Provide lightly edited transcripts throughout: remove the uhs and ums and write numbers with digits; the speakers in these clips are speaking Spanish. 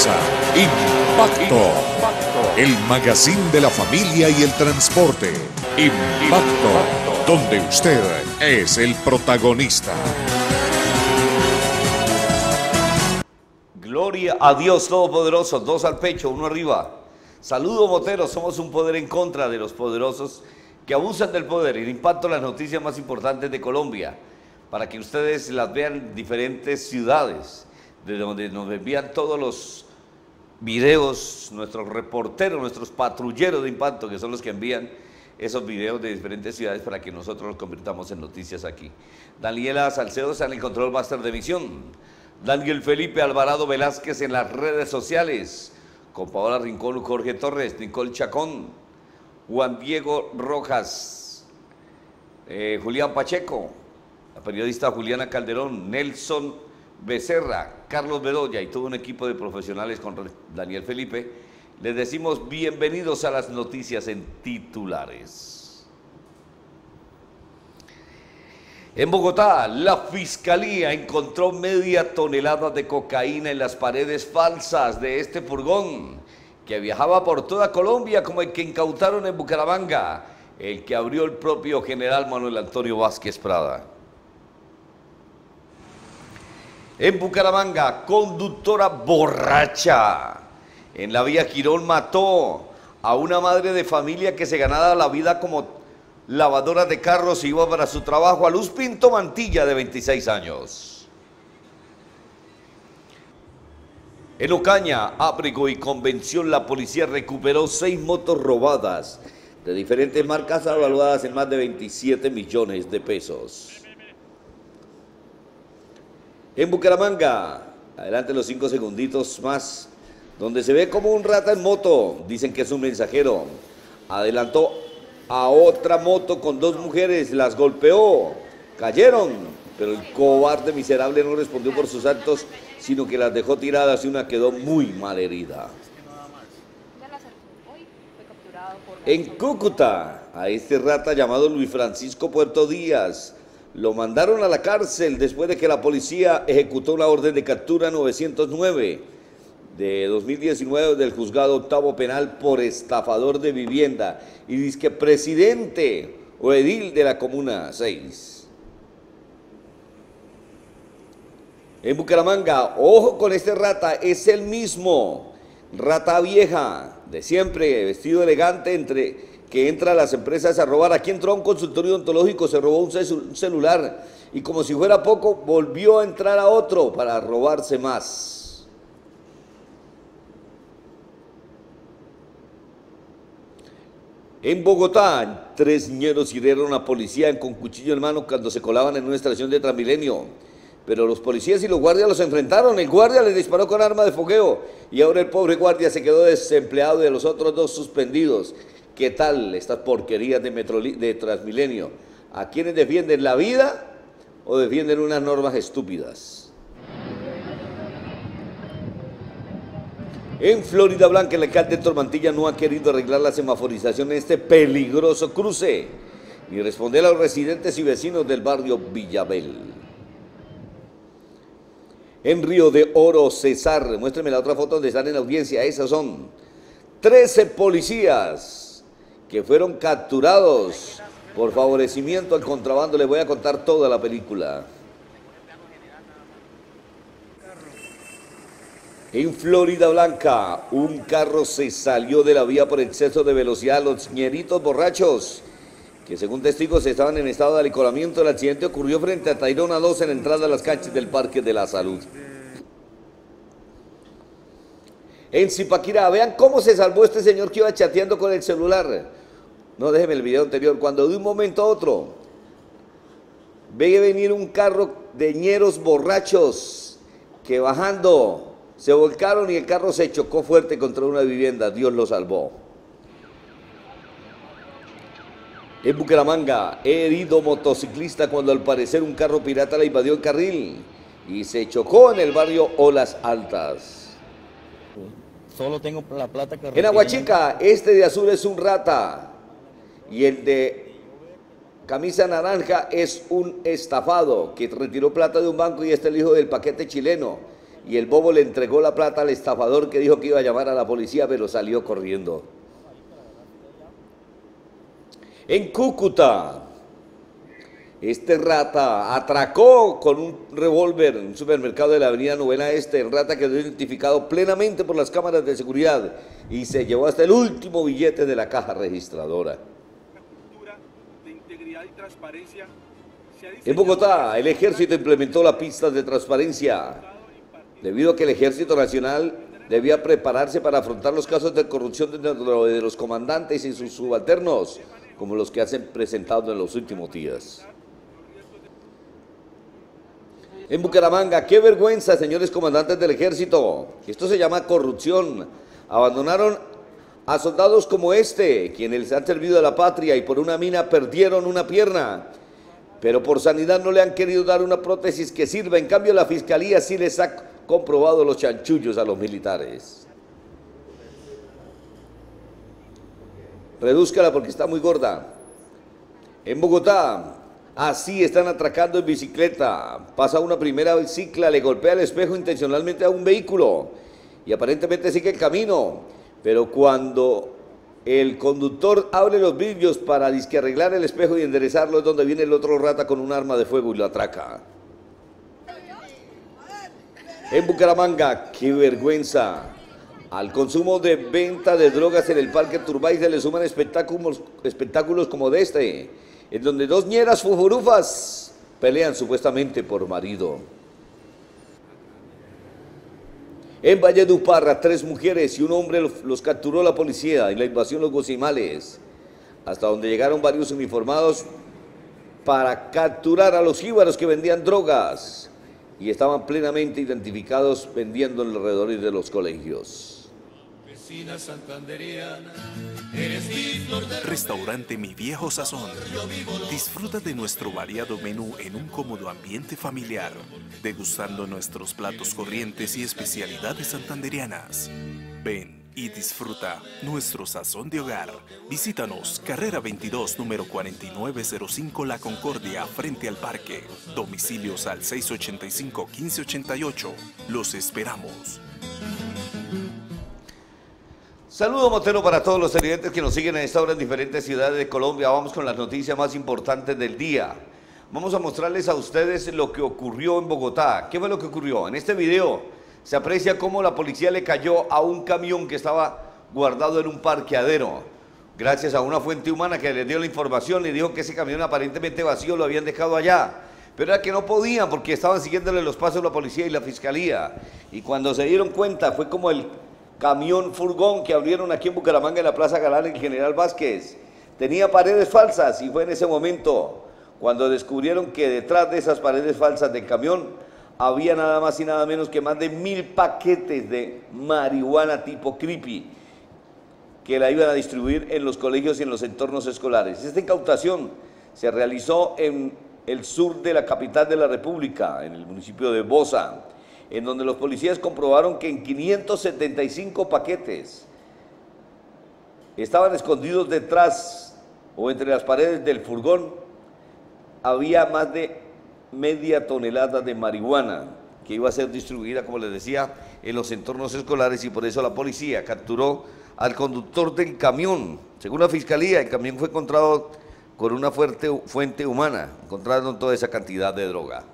comienza Impacto, el magazine de la familia y el transporte. Impacto, donde usted es el protagonista. Gloria a Dios Todopoderoso, dos al pecho, uno arriba. Saludos moteros, somos un poder en contra de los poderosos que abusan del poder. Y Impacto, las noticias más importantes de Colombia, para que ustedes las vean en diferentes ciudades, de donde nos envían todos los videos, nuestros reporteros, nuestros patrulleros de Impacto, que son los que envían esos videos de diferentes ciudades para que nosotros los convirtamos en noticias aquí. Daniela Salcedo está en el control máster de emisión. Daniel Felipe Alvarado Velázquez en las redes sociales, con Paola Rincón, Jorge Torres, Nicole Chacón, Juan Diego Rojas, Julián Pacheco, la periodista Juliana Calderón, Nelson Becerra, Carlos Bedoya y todo un equipo de profesionales con Daniel Felipe. Les decimos bienvenidos a las noticias en titulares. En Bogotá, la Fiscalía encontró media tonelada de cocaína en las paredes falsas de este furgón que viajaba por toda Colombia, como el que incautaron en Bucaramanga, el que abrió el propio general Manuel Antonio Vázquez Prada. En Bucaramanga, conductora borracha en la vía Girón mató a una madre de familia que se ganaba la vida como lavadora de carros y iba para su trabajo, a Luz Pinto Mantilla, de 26 años. En Ocaña, Abrigo y Convención, la policía recuperó 6 motos robadas de diferentes marcas evaluadas en más de 27 millones de pesos. En Bucaramanga, adelante los 5 segunditos más, donde se ve como un rata en moto, dicen que es un mensajero, adelantó a otra moto con 2 mujeres, las golpeó, cayeron, pero el cobarde miserable no respondió por sus actos, sino que las dejó tiradas y una quedó muy mal herida. En Cúcuta, a este rata llamado Luis Francisco Puerto Díaz, lo mandaron a la cárcel después de que la policía ejecutó una orden de captura 909 de 2019 del juzgado octavo penal por estafador de vivienda y disque presidente o edil de la comuna 6. En Bucaramanga, ojo con este rata, es el mismo rata vieja de siempre, vestido elegante, que entra a las empresas a robar. Aquí entró a un consultorio odontológico, se robó un celular y como si fuera poco, volvió a entrar a otro para robarse más. En Bogotá, 3 ñeros hirieron a la policía con cuchillo en mano cuando se colaban en una estación de Transmilenio. Pero los policías y los guardias los enfrentaron. El guardia les disparó con arma de fogueo y ahora el pobre guardia se quedó desempleado y de los otros 2 suspendidos. ¿Qué tal estas porquerías de Transmilenio? ¿A quiénes defienden la vida o defienden unas normas estúpidas? En Florida Blanca, el alcalde Héctor Mantilla no ha querido arreglar la semaforización en este peligroso cruce, ni responder a los residentes y vecinos del barrio Villabel. En Río de Oro, Cesar, muéstrenme la otra foto donde están en la audiencia, esas son 13 policías que fueron capturados por favorecimiento al contrabando. Les voy a contar toda la película. En Florida Blanca, un carro se salió de la vía por exceso de velocidad. Los ñeritos borrachos, que según testigos estaban en estado de alicoramiento, el accidente ocurrió frente a Tayrona 2 en la entrada a las canchas del Parque de la Salud. En Zipaquirá, vean cómo se salvó este señor que iba chateando con el celular. No, déjeme el video anterior. Cuando de un momento a otro ve venir un carro de ñeros borrachos que bajando se volcaron y el carro se chocó fuerte contra una vivienda. Dios lo salvó. En Bucaramanga, herido motociclista cuando al parecer un carro pirata le invadió el carril y se chocó en el barrio Olas Altas. Solo tengo la plata que... En Aguachica, este de azul es un rata y el de camisa naranja es un estafado que retiró plata de un banco y este es el hijo del paquete chileno. y el bobo le entregó la plata al estafador que dijo que iba a llamar a la policía, pero salió corriendo. En Cúcuta, este rata atracó con un revólver en un supermercado de la avenida Novena Este. El rata quedó identificado plenamente por las cámaras de seguridad y se llevó hasta el último billete de la caja registradora. En Bogotá, el ejército implementó la pista de transparencia, debido a que el Ejército Nacional debía prepararse para afrontar los casos de corrupción de los comandantes y sus subalternos, como los que han presentado en los últimos días. En Bucaramanga, qué vergüenza, señores comandantes del ejército. Esto se llama corrupción. Abandonaron a soldados como este, quienes les han servido a la patria y por una mina perdieron una pierna. Pero por sanidad no le han querido dar una prótesis que sirva. En cambio, la fiscalía sí les ha comprobado los chanchullos a los militares. Redúzcala porque está muy gorda. En Bogotá, así están atracando en bicicleta. Pasa una primera bicicla, le golpea el espejo intencionalmente a un vehículo y aparentemente sigue el camino. Pero cuando el conductor abre los vidrios para disque arreglar el espejo y enderezarlo, es donde viene el otro rata con un arma de fuego y lo atraca. En Bucaramanga, qué vergüenza. Al consumo de venta de drogas en el Parque Turbay se le suman espectáculos como de este, en donde dos ñeras fujurufas pelean supuestamente por marido. En Valledupar, 3 mujeres y un hombre los capturó la policía en la invasión Los Guasimales, hasta donde llegaron varios uniformados para capturar a los jíbaros que vendían drogas y estaban plenamente identificados vendiendo en los alrededores de los colegios. Restaurante Mi Viejo Sazón. Disfruta de nuestro variado menú en un cómodo ambiente familiar, degustando nuestros platos corrientes y especialidades santandereanas. Ven y disfruta nuestro sazón de hogar. Visítanos, carrera 22, número 4905 La Concordia, frente al parque. Domicilios al 685-1588. Los esperamos. Saludo motero para todos los televidentes que nos siguen a esta hora en diferentes ciudades de Colombia. Vamos con las noticias más importantes del día. Vamos a mostrarles a ustedes lo que ocurrió en Bogotá. ¿Qué fue lo que ocurrió? En este video se aprecia cómo la policía le cayó a un camión que estaba guardado en un parqueadero. Gracias a una fuente humana que les dio la información, le dijo que ese camión aparentemente vacío lo habían dejado allá. Pero era que no podían porque estaban siguiéndole los pasos la policía y la fiscalía. Y cuando se dieron cuenta fue como el camión furgón que abrieron aquí en Bucaramanga en la Plaza Galán, el General Vázquez. Tenía paredes falsas y fue en ese momento cuando descubrieron que detrás de esas paredes falsas del camión había nada más y nada menos que más de 1000 paquetes de marihuana tipo creepy que la iban a distribuir en los colegios y en los entornos escolares. Esta incautación se realizó en el sur de la capital de la República, en el municipio de Bosa, en donde los policías comprobaron que en 575 paquetes estaban escondidos detrás o entre las paredes del furgón, había más de media tonelada de marihuana que iba a ser distribuida, como les decía, en los entornos escolares, y por eso la policía capturó al conductor del camión. Según la fiscalía, el camión fue encontrado con una fuente humana, encontraron toda esa cantidad de droga.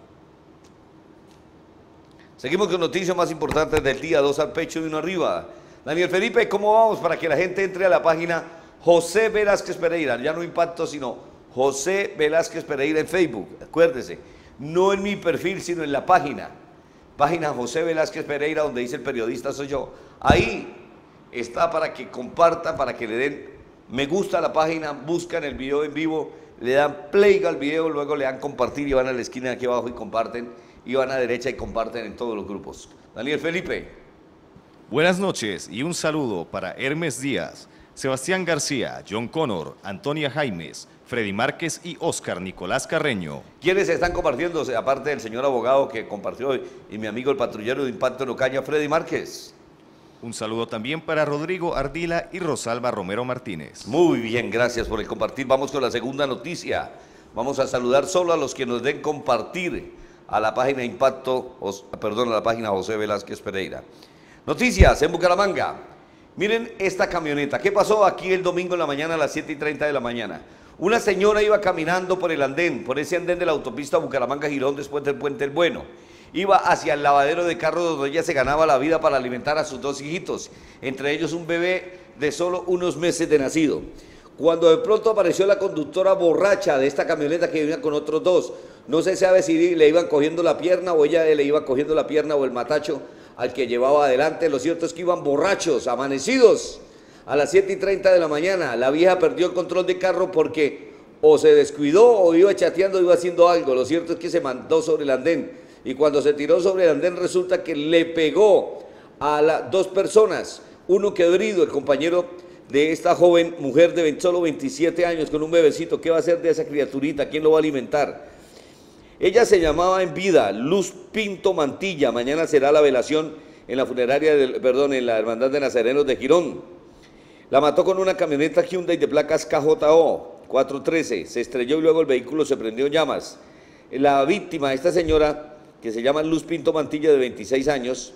Seguimos con noticias más importantes del día, 2 al pecho y 1 arriba. Daniel Felipe, ¿cómo vamos para que la gente entre a la página José Velázquez Pereira? Ya no Impacto, sino José Velázquez Pereira en Facebook. Acuérdese, no en mi perfil, sino en la página José Velázquez Pereira, donde dice el periodista soy yo. Ahí está para que compartan, para que le den me gusta a la página, buscan el video en vivo, le dan play al video, luego le dan compartir y van a la esquina de aquí abajo y comparten, y van a derecha y comparten en todos los grupos. Daniel Felipe. Buenas noches y un saludo para Hermes Díaz, Sebastián García, John Connor, Antonia Jaimes, Freddy Márquez y Oscar Nicolás Carreño. ¿Quiénes están compartiéndose? Aparte del señor abogado que compartió hoy y mi amigo el patrullero de Impacto en Ocaña, Freddy Márquez. Un saludo también para Rodrigo Ardila y Rosalba Romero Martínez. Muy bien, gracias por el compartir. Vamos con la segunda noticia. Vamos a saludar solo a los que nos den compartir. a la página Impacto, perdón, a la página José Velázquez Pereira. Noticias en Bucaramanga. Miren esta camioneta. ¿Qué pasó aquí el domingo en la mañana a las 7:30 de la mañana? Una señora iba caminando por el andén, por ese andén de la autopista Bucaramanga-Girón después del Puente El Bueno. Iba hacia el lavadero de carros donde ella se ganaba la vida para alimentar a sus 2 hijitos, entre ellos un bebé de solo unos meses de nacido. Cuando de pronto apareció la conductora borracha de esta camioneta que venía con otros 2. No se sabe si le iban cogiendo la pierna o ella le iba cogiendo la pierna o el matacho al que llevaba adelante. Lo cierto es que iban borrachos, amanecidos. A las 7:30 de la mañana, la vieja perdió el control de carro porque o se descuidó o iba chateando o iba haciendo algo. Lo cierto es que se mandó sobre el andén. Y cuando se tiró sobre el andén resulta que le pegó a las 2 personas. Uno quedó herido, el compañero de esta joven mujer de solo 27 años con un bebecito. ¿Qué va a hacer de esa criaturita? ¿Quién lo va a alimentar? Ella se llamaba en vida Luz Pinto Mantilla. Mañana será la velación en la funeraria, en la Hermandad de Nazarenos de Girón. La mató con una camioneta Hyundai de placas KJO 413. Se estrelló y luego el vehículo se prendió en llamas. La víctima, esta señora, que se llama Luz Pinto Mantilla, de 26 años,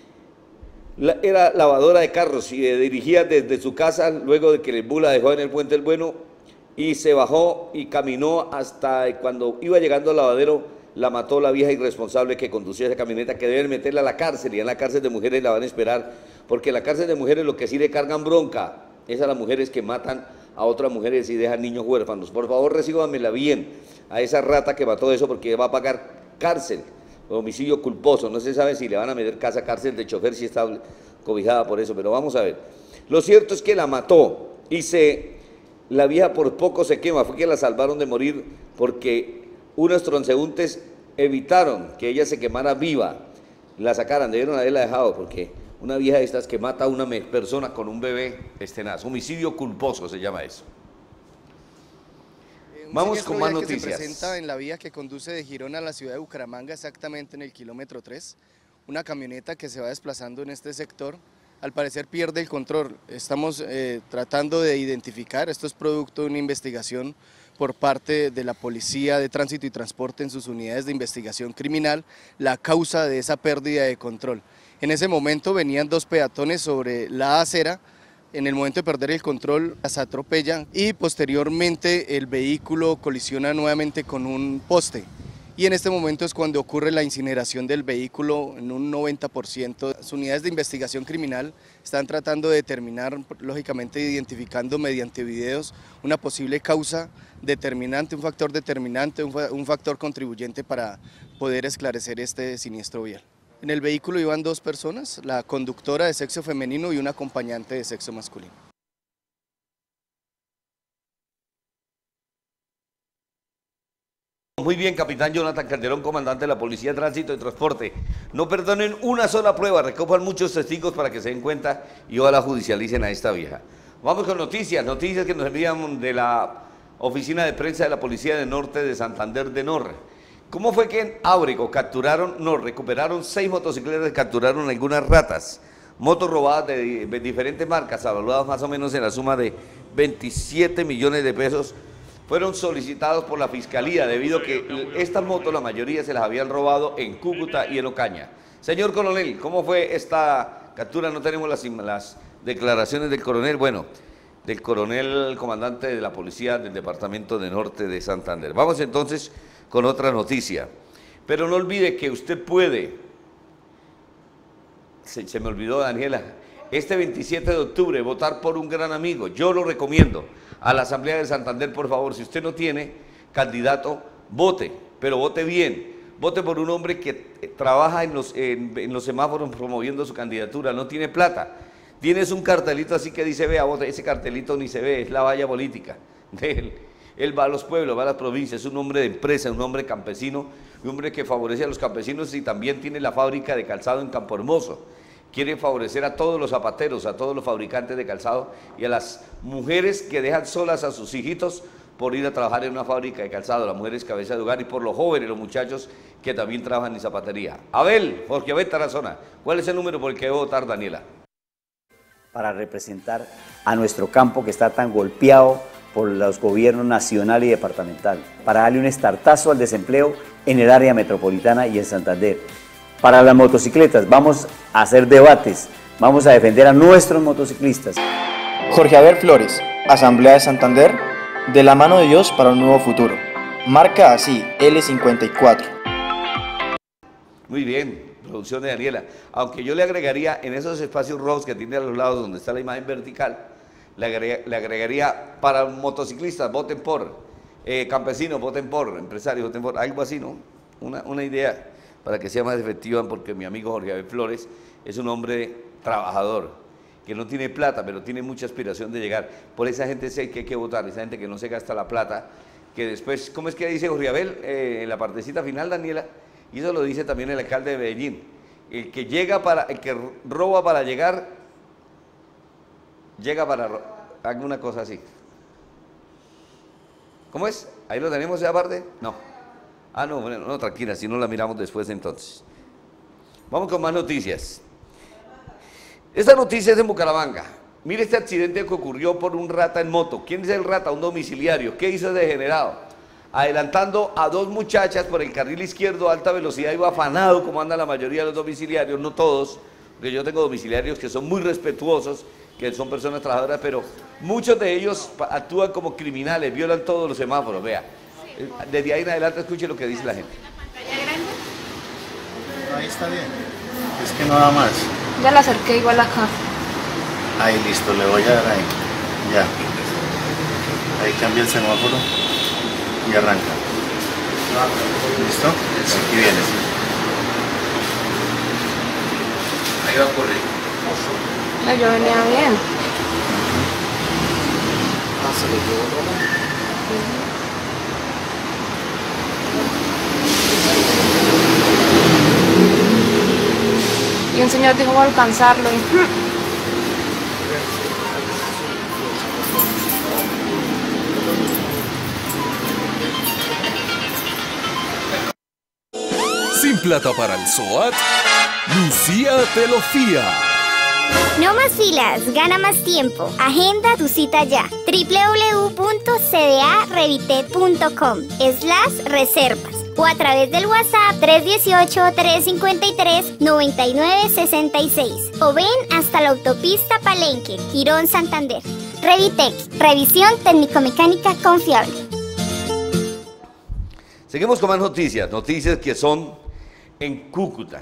era lavadora de carros y dirigía desde su casa luego de que el bus la dejó en el Puente El Bueno y se bajó y caminó hasta cuando iba llegando al lavadero. La mató la vieja irresponsable que conducía esa camioneta, que deben meterla a la cárcel, y en la cárcel de mujeres la van a esperar, porque en la cárcel de mujeres lo que sí le cargan bronca es a las mujeres que matan a otras mujeres y dejan niños huérfanos. Por favor, recíbanmela bien a esa rata que mató eso, porque va a pagar cárcel, homicidio culposo. No se sabe si le van a meter cárcel de chofer, si está cobijada por eso, pero vamos a ver. Lo cierto es que la mató y la vieja por poco se quema. Fue que la salvaron de morir porque unos transeúntes evitaron que ella se quemara viva, la sacaran, debieron haberla dejado, porque una vieja de estas que mata a una persona con un bebé es tenaz. Homicidio culposo se llama eso. Vamos con más noticias. Se presenta en la vía que conduce de Girón a la ciudad de Bucaramanga, exactamente en el kilómetro 3. Una camioneta que se va desplazando en este sector, al parecer pierde el control. Estamos tratando de identificar, esto es producto de una investigación por parte de la Policía de Tránsito y Transporte en sus unidades de investigación criminal, la causa de esa pérdida de control. En ese momento venían 2 peatones sobre la acera. En el momento de perder el control, las atropellan y posteriormente el vehículo colisiona nuevamente con un poste. Y en este momento es cuando ocurre la incineración del vehículo en un 90%. Las unidades de investigación criminal están tratando de determinar, lógicamente identificando mediante videos, una posible causa determinante, un factor determinante, un factor contribuyente para poder esclarecer este siniestro vial. En el vehículo iban 2 personas, la conductora de sexo femenino y un acompañante de sexo masculino. Muy bien, capitán Jonathan Calderón, comandante de la Policía de Tránsito y Transporte. No perdonen una sola prueba, recojan muchos testigos para que se den cuenta y ojalá judicialicen a esta vieja. Vamos con noticias que nos envían de la Oficina de Prensa de la Policía de Norte de Santander de Norte. ¿Cómo fue que en Ábrego recuperaron 6 motocicletas y capturaron algunas ratas? Motos robadas de diferentes marcas, evaluadas más o menos en la suma de 27 millones de pesos, fueron solicitados por la Fiscalía debido a que estas motos, la mayoría se las habían robado en Cúcuta y en Ocaña. Señor coronel, ¿cómo fue esta captura? No tenemos las declaraciones del coronel, del coronel comandante de la Policía del Departamento de Norte de Santander. Vamos entonces con otra noticia, pero no olvide que usted puede, se me olvidó Daniela, este 27 de octubre votar por un gran amigo. Yo lo recomiendo a la Asamblea de Santander, por favor. Si usted no tiene candidato, vote, pero vote bien, vote por un hombre que trabaja en los semáforos promoviendo su candidatura, no tiene plata. Tienes un cartelito así que dice, vea, vote, ese cartelito ni se ve, es la valla política de él. Él va a los pueblos, va a las provincias, es un hombre de empresa, un hombre campesino, un hombre que favorece a los campesinos y también tiene la fábrica de calzado en Campo Hermoso. Quiere favorecer a todos los zapateros, a todos los fabricantes de calzado y a las mujeres que dejan solas a sus hijitos por ir a trabajar en una fábrica de calzado, las mujeres cabeza de hogar, y por los jóvenes, los muchachos que también trabajan en zapatería. Abel, Jorge Abel Tarazona, ¿cuál es el número por el que debe votar, Daniela? para representar a nuestro campo que está tan golpeado por los gobiernos nacional y departamental, para darle un estartazo al desempleo en el área metropolitana y en Santander. Para las motocicletas vamos a hacer debates, vamos a defender a nuestros motociclistas. Jorge Javier Flores, Asamblea de Santander, de la mano de Dios para un nuevo futuro. Marca así, L54. Muy bien, producción de Daniela. Aunque yo le agregaría en esos espacios rojos que tiene a los lados donde está la imagen vertical, le agregaría para motociclistas, voten por, campesinos, voten por, empresarios, voten por, algo así, ¿no? Una idea para que sea más efectiva, porque mi amigo Jorge Javier Flores es un hombre trabajador, que no tiene plata, pero tiene mucha aspiración de llegar. Por esa gente sí que hay que votar, esa gente que no se gasta la plata, que después, ¿cómo es que dice Jorge Javier en la partecita final, Daniela? Y eso lo dice también el alcalde de Medellín. El que roba para llegar, llega para alguna cosa así. ¿Cómo es? ¿Ahí lo tenemos esa parte? No. Ah, no, bueno, no, tranquila, si no la miramos después entonces. Vamos con más noticias. Esta noticia es de Bucaramanga. Mire este accidente que ocurrió por un rata en moto. ¿Quién es el rata? Un domiciliario. ¿Qué hizo ese degenerado? Adelantando a dos muchachas por el carril izquierdo a alta velocidad, iba afanado como andan la mayoría de los domiciliarios, no todos, porque yo tengo domiciliarios que son muy respetuosos, que son personas trabajadoras, pero muchos de ellos actúan como criminales, violan todos los semáforos, vea. Desde ahí en adelante escuche lo que dice la gente. Ahí está bien, es que no da más. Ya la acerqué igual acá. Ahí listo, le voy a dar ahí, ya. Ahí cambia el semáforo y arranca. ¿Listo? Aquí viene. Ahí va a correr. No, yo venía bien. Se lo llevo todo. Y un señor dijo voy a alcanzarlo y... Sin plata para el SOAT, Lucía te lo fía. No más filas, gana más tiempo. Agenda tu cita ya. www.cdarevitet.com/reservas o a través del WhatsApp 318-353-9966 o ven hasta la autopista Palenque, Girón, Santander. Revitec, revisión técnico-mecánica confiable. Seguimos con más noticias, noticias que son en Cúcuta.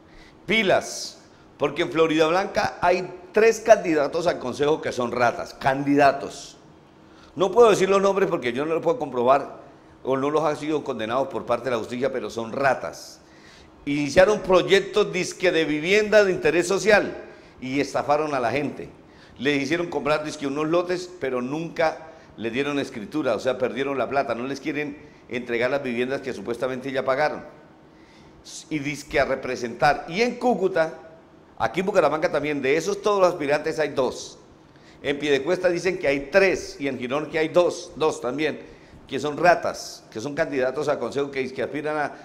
Pilas, porque en Florida Blanca hay 3 candidatos al consejo que son ratas, candidatos. No puedo decir los nombres porque yo no los puedo comprobar o no los han sido condenados por parte de la justicia, pero son ratas. Iniciaron proyectos disque de vivienda de interés social y estafaron a la gente. Les hicieron comprar disque unos lotes, pero nunca le dieron escritura, o sea, perdieron la plata, no les quieren entregar las viviendas que supuestamente ya pagaron. Y disque a representar. Y en Cúcuta, aquí en Bucaramanga también, de esos todos los aspirantes hay 2. En Piedecuesta dicen que hay 3 y en Girón que hay 2 también, que son ratas, que son candidatos a consejo que aspiran a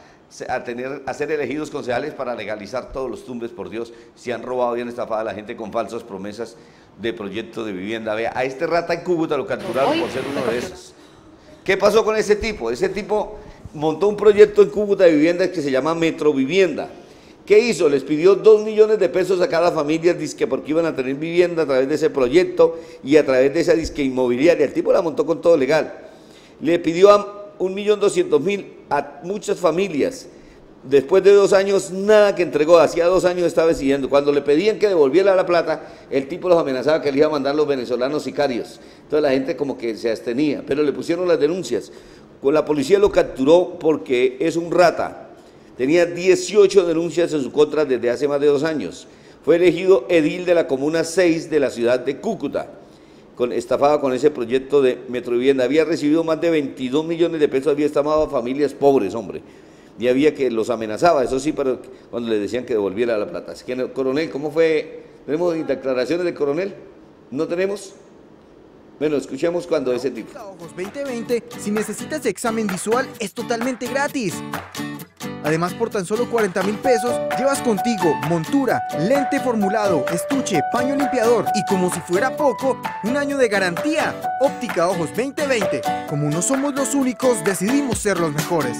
ser elegidos concejales para legalizar todos los tumbes, por Dios. Se han robado y han estafado a la gente con falsas promesas de proyecto de vivienda. Vea, a este rata en Cúcuta lo capturaron por ser uno de esos. ¿Qué pasó con ese tipo? Ese tipo montó un proyecto en Cúcuta de viviendas que se llama Metrovivienda. ¿Qué hizo? Les pidió 2 millones de pesos a cada familia, disque porque iban a tener vivienda a través de ese proyecto y a través de esa disque inmobiliaria. El tipo la montó con todo legal. Le pidió a 1.200.000 a muchas familias. Después de 2 años, nada que entregó. Hacía 2 años estaba siguiendo. Cuando le pedían que devolviera la plata, el tipo los amenazaba que le iba a mandar los venezolanos sicarios. Entonces la gente como que se abstenía, pero le pusieron las denuncias. Con la policía lo capturó porque es un rata. Tenía 18 denuncias en su contra desde hace más de 2 años. Fue elegido edil de la Comuna 6 de la ciudad de Cúcuta. Estafaba con ese proyecto de Metrovivienda. Había recibido más de 22 millones de pesos, había estafado a familias pobres, hombre. Y había que los amenazaba, eso sí, pero cuando le decían que devolviera la plata. Así que, coronel, ¿cómo fue? ¿Tenemos declaraciones del coronel? ¿No tenemos? Bueno, escuchemos cuando ese tipo. Ojos 2020, si necesitas examen visual, es totalmente gratis. Además, por tan solo 40.000 pesos, llevas contigo montura, lente formulado, estuche, paño limpiador y, como si fuera poco, un año de garantía. Óptica Ojos 2020. Como no somos los únicos, decidimos ser los mejores.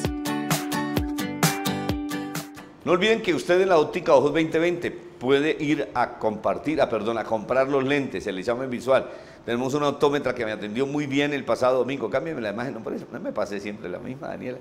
No olviden que usted en la Óptica Ojos 2020 puede ir a comprar los lentes, el examen visual. Tenemos una optómetra que me atendió muy bien el pasado domingo. Cámbiame la imagen, no me pase siempre la misma, Daniela.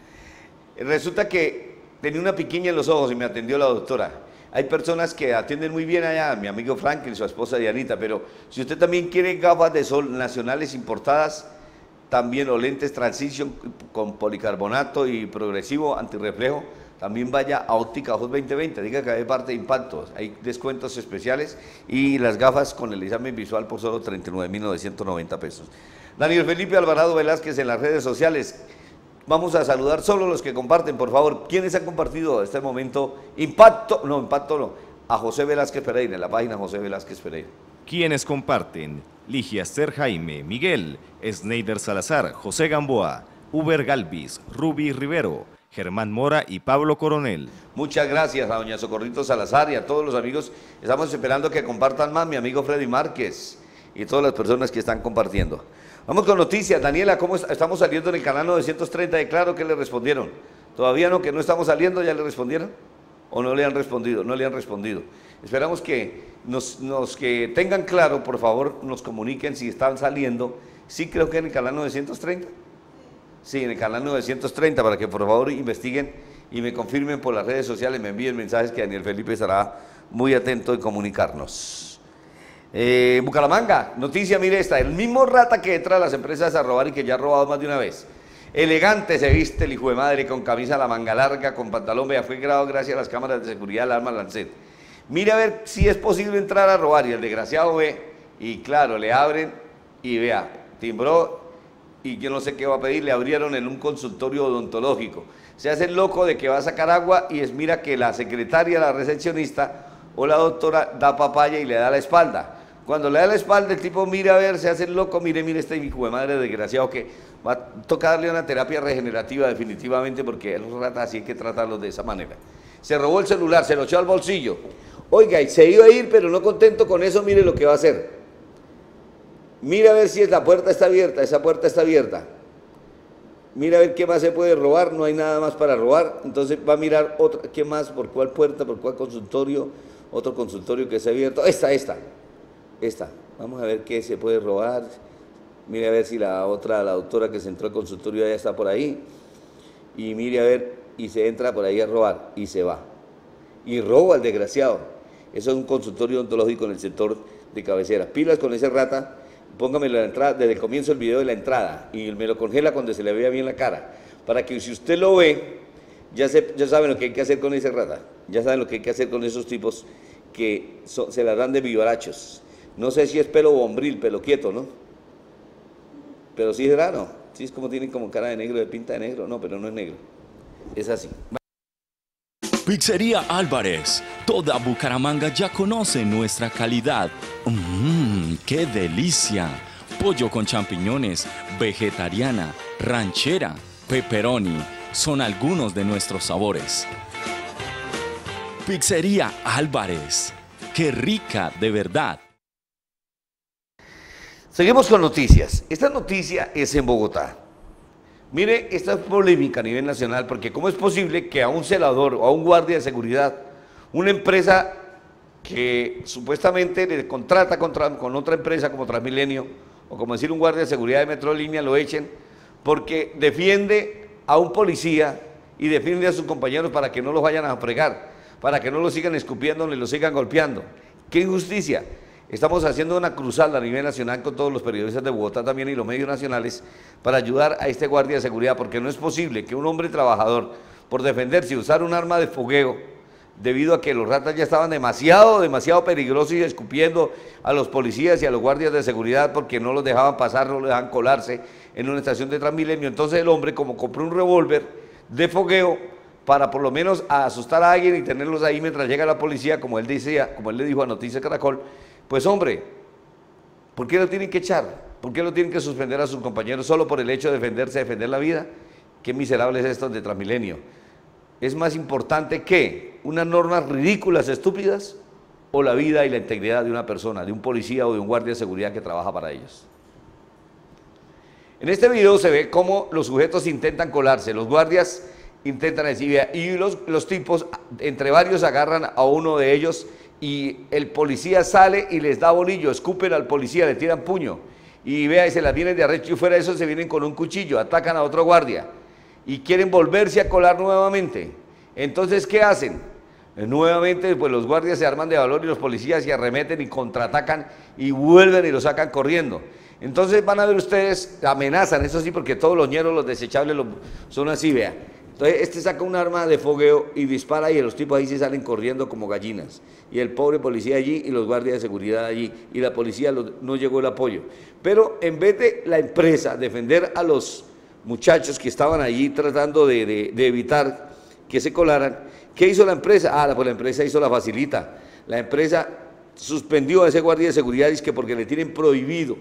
Resulta que tenía una piquiña en los ojos y me atendió la doctora. Hay personas que atienden muy bien allá, mi amigo Franklin, su esposa Dianita, pero si usted también quiere gafas de sol nacionales importadas, también o lentes Transition con policarbonato y progresivo antirreflejo, también vaya a Óptica Ojos 2020, diga que hay parte de Impacto, hay descuentos especiales y las gafas con el examen visual por solo 39.990 pesos. Daniel Felipe Alvarado Velázquez en las redes sociales. Vamos a saludar solo los que comparten, por favor. ¿Quiénes han compartido a este momento Impacto no, a José Velázquez Pereira, en la página José Velázquez Pereira? ¿Quiénes comparten? Ligia Esther Jaime, Miguel, Sneider Salazar, José Gamboa, Uber Galvis, Ruby Rivero, Germán Mora y Pablo Coronel. Muchas gracias a doña Socorrito Salazar y a todos los amigos. Estamos esperando que compartan más, mi amigo Freddy Márquez y todas las personas que están compartiendo. Vamos con noticias. Daniela, ¿cómo estamos saliendo en el canal 930 de Claro? ¿Qué le respondieron? ¿Todavía no, que no estamos saliendo? ¿Ya le respondieron? ¿O no le han respondido? No le han respondido. Esperamos que que tengan claro, por favor, nos comuniquen si están saliendo. Sí, creo que en el canal 930. Sí, en el canal 930, para que por favor investiguen y me confirmen por las redes sociales, me envíen mensajes que Daniel Felipe estará muy atento en comunicarnos. Bucaramanga, noticia, mire esta, el mismo rata que entra a las empresas a robar y que ya ha robado más de una vez. Elegante se viste el hijo de madre, con camisa a la manga larga, con pantalón, vea, fue grabado gracias a las cámaras de seguridad del arma Lancet. Mire a ver si es posible entrar a robar, y el desgraciado ve, y claro, le abren, y vea, timbró, y yo no sé qué va a pedir, le abrieron en un consultorio odontológico. Se hace el loco de que va a sacar agua, y mira que la secretaria, la recepcionista, o la doctora da papaya y le da la espalda. Cuando le da la espalda, el tipo mira a ver, se hace el loco, mire este hijo de madre desgraciado que va a tocar darle una terapia regenerativa definitivamente, porque los ratas así hay que tratarlos de esa manera. Se robó el celular, se lo echó al bolsillo. Oiga, y se iba a ir, pero no contento con eso, mire lo que va a hacer. Mira a ver si la puerta está abierta, esa puerta está abierta. Mira a ver qué más se puede robar, no hay nada más para robar. Entonces va a mirar otra, qué más, por cuál puerta, por cuál consultorio, otro consultorio que está abierto. Esta. Vamos a ver qué se puede robar. Mire a ver si la doctora que se entró al consultorio ya está por ahí. Y mire a ver, y se entra por ahí a robar, y se va. Y roba al desgraciado. Eso es un consultorio odontológico en el sector de cabecera. Pilas con ese rata, póngamelo la entrada, desde el comienzo del video de la entrada, y me lo congela cuando se le vea bien la cara, para que si usted lo ve, ya saben lo que hay que hacer con ese rata, ya saben lo que hay que hacer con esos tipos que se la dan de vivarachos. No sé si es pelo bombril, pelo quieto, ¿no? Pero sí es raro, sí es como tienen como cara de negro, de pinta de negro, no, pero no es negro, es así. Pizzería Álvarez. Toda Bucaramanga ya conoce nuestra calidad. ¡Qué delicia! Pollo con champiñones, vegetariana, ranchera, pepperoni. Son algunos de nuestros sabores. Pizzería Álvarez. ¡Qué rica, de verdad! Seguimos con noticias. Esta noticia es en Bogotá. Mire, esta es polémica a nivel nacional, porque ¿cómo es posible que a un celador o a un guardia de seguridad, una empresa que supuestamente le contrata con otra empresa como Transmilenio, o como decir un guardia de seguridad de Metrolínea, lo echen porque defiende a un policía y defiende a sus compañeros para que no los vayan a fregar, para que no los sigan escupiendo ni los sigan golpeando? ¡Qué injusticia! Estamos haciendo una cruzada a nivel nacional con todos los periodistas de Bogotá también y los medios nacionales para ayudar a este guardia de seguridad, porque no es posible que un hombre trabajador, por defenderse y usar un arma de fogueo, debido a que los ratas ya estaban demasiado peligrosos y escupiendo a los policías y a los guardias de seguridad porque no los dejaban pasar, no los dejaban colarse en una estación de Transmilenio. Entonces el hombre, como compró un revólver de fogueo para por lo menos asustar a alguien y tenerlos ahí mientras llega la policía, como él decía, como él le dijo a Noticias Caracol, pues hombre, ¿por qué lo tienen que echar? ¿Por qué lo tienen que suspender a sus compañeros solo por el hecho de defenderse, defender la vida? Qué miserables estos de Transmilenio. es más importante que unas normas ridículas, estúpidas, o la vida y la integridad de una persona, de un policía o de un guardia de seguridad que trabaja para ellos. En este video se ve cómo los sujetos intentan colarse, los guardias intentan decir, y los tipos, entre varios, agarran a uno de ellos y el policía sale y les da bolillo, escupen al policía, le tiran puño, y vea, y se las vienen de arrecho, y fuera de eso se vienen con un cuchillo, atacan a otro guardia, y quieren volverse a colar nuevamente. Entonces, ¿qué hacen? Nuevamente, pues los guardias se arman de valor y los policías se arremeten y contraatacan y vuelven y los sacan corriendo. Entonces van a ver ustedes, amenazan, eso sí, porque todos los ñeros, los desechables son así, vea. Entonces este saca un arma de fogueo y dispara y los tipos ahí se salen corriendo como gallinas. Y el pobre policía allí y los guardias de seguridad allí y la policía no llegó el apoyo. Pero en vez de la empresa defender a los muchachos que estaban allí tratando de evitar que se colaran, ¿qué hizo la empresa? Pues la empresa hizo la facilita. La empresa suspendió a ese guardia de seguridad, es que porque le tienen prohibido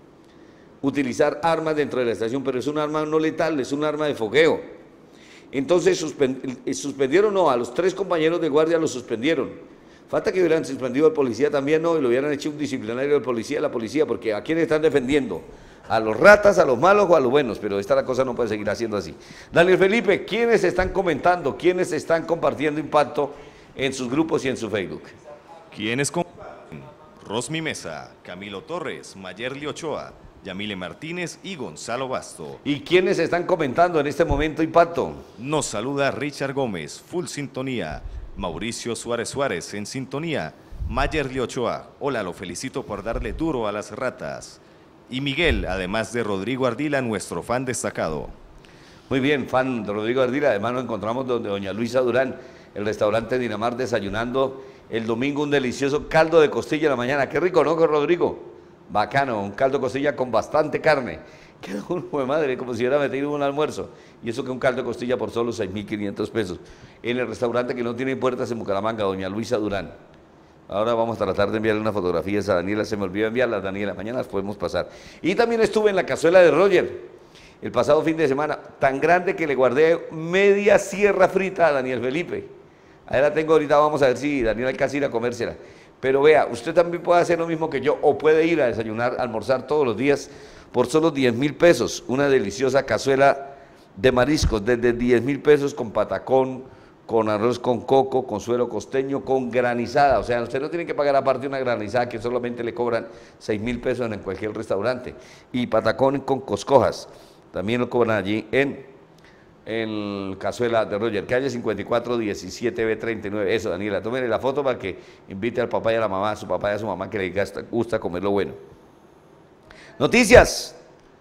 utilizar armas dentro de la estación, pero es un arma no letal, es un arma de fogueo. Entonces suspendieron, no, a los 3 compañeros de guardia los suspendieron. Falta que hubieran suspendido al policía también, no, y lo hubieran hecho un disciplinario del policía, la policía, porque ¿a quiénes están defendiendo? ¿A los ratas, a los malos o a los buenos? Pero esta cosa no puede seguir haciendo así. Daniel Felipe, ¿quiénes están comentando, quiénes están compartiendo Impacto en sus grupos y en su Facebook? ¿Quiénes comparten? Rosmi Mesa, Camilo Torres, Mayerly Ochoa, Yamile Martínez y Gonzalo Basto. ¿Y quiénes están comentando en este momento Impacto? Nos saluda Richard Gómez, full sintonía. Mauricio Suárez Suárez, en sintonía. Mayerly Ochoa, hola, lo felicito por darle duro a las ratas. Y Miguel, además de Rodrigo Ardila, nuestro fan destacado. Muy bien, fan de Rodrigo Ardila. Además nos encontramos donde doña Luisa Durán, el restaurante Dinamar, desayunando el domingo un delicioso caldo de costilla en la mañana. Qué rico, ¿no, Rodrigo? Bacano, un caldo de costilla con bastante carne. Quedó uno de madre, como si hubiera metido un almuerzo. Y eso que un caldo de costilla por solo 6.500 pesos. En el restaurante que no tiene puertas en Bucaramanga, doña Luisa Durán. Ahora vamos a tratar de enviarle unas fotografías a Daniela, se me olvidó enviarlas, Daniela, mañana las podemos pasar. Y también estuve en la cazuela de Roger, el pasado fin de semana, tan grande que le guardé media sierra frita a Daniel Felipe. Ahí la tengo ahorita, vamos a ver si Daniela alcanza a ir a comérsela. Pero vea, usted también puede hacer lo mismo que yo, o puede ir a desayunar, almorzar todos los días por solo 10.000 pesos, una deliciosa cazuela de mariscos, desde 10.000 pesos con patacón, con arroz con coco, con suero costeño, con granizada. O sea, usted no tiene que pagar aparte una granizada que solamente le cobran 6.000 pesos en cualquier restaurante. Y patacón con coscojas, también lo cobran allí en cazuela de Roger, calle 54 17 B39. Eso, Daniela, tómele la foto para que invite al papá y a la mamá, a su papá y a su mamá, que les gusta comer lo bueno. Noticias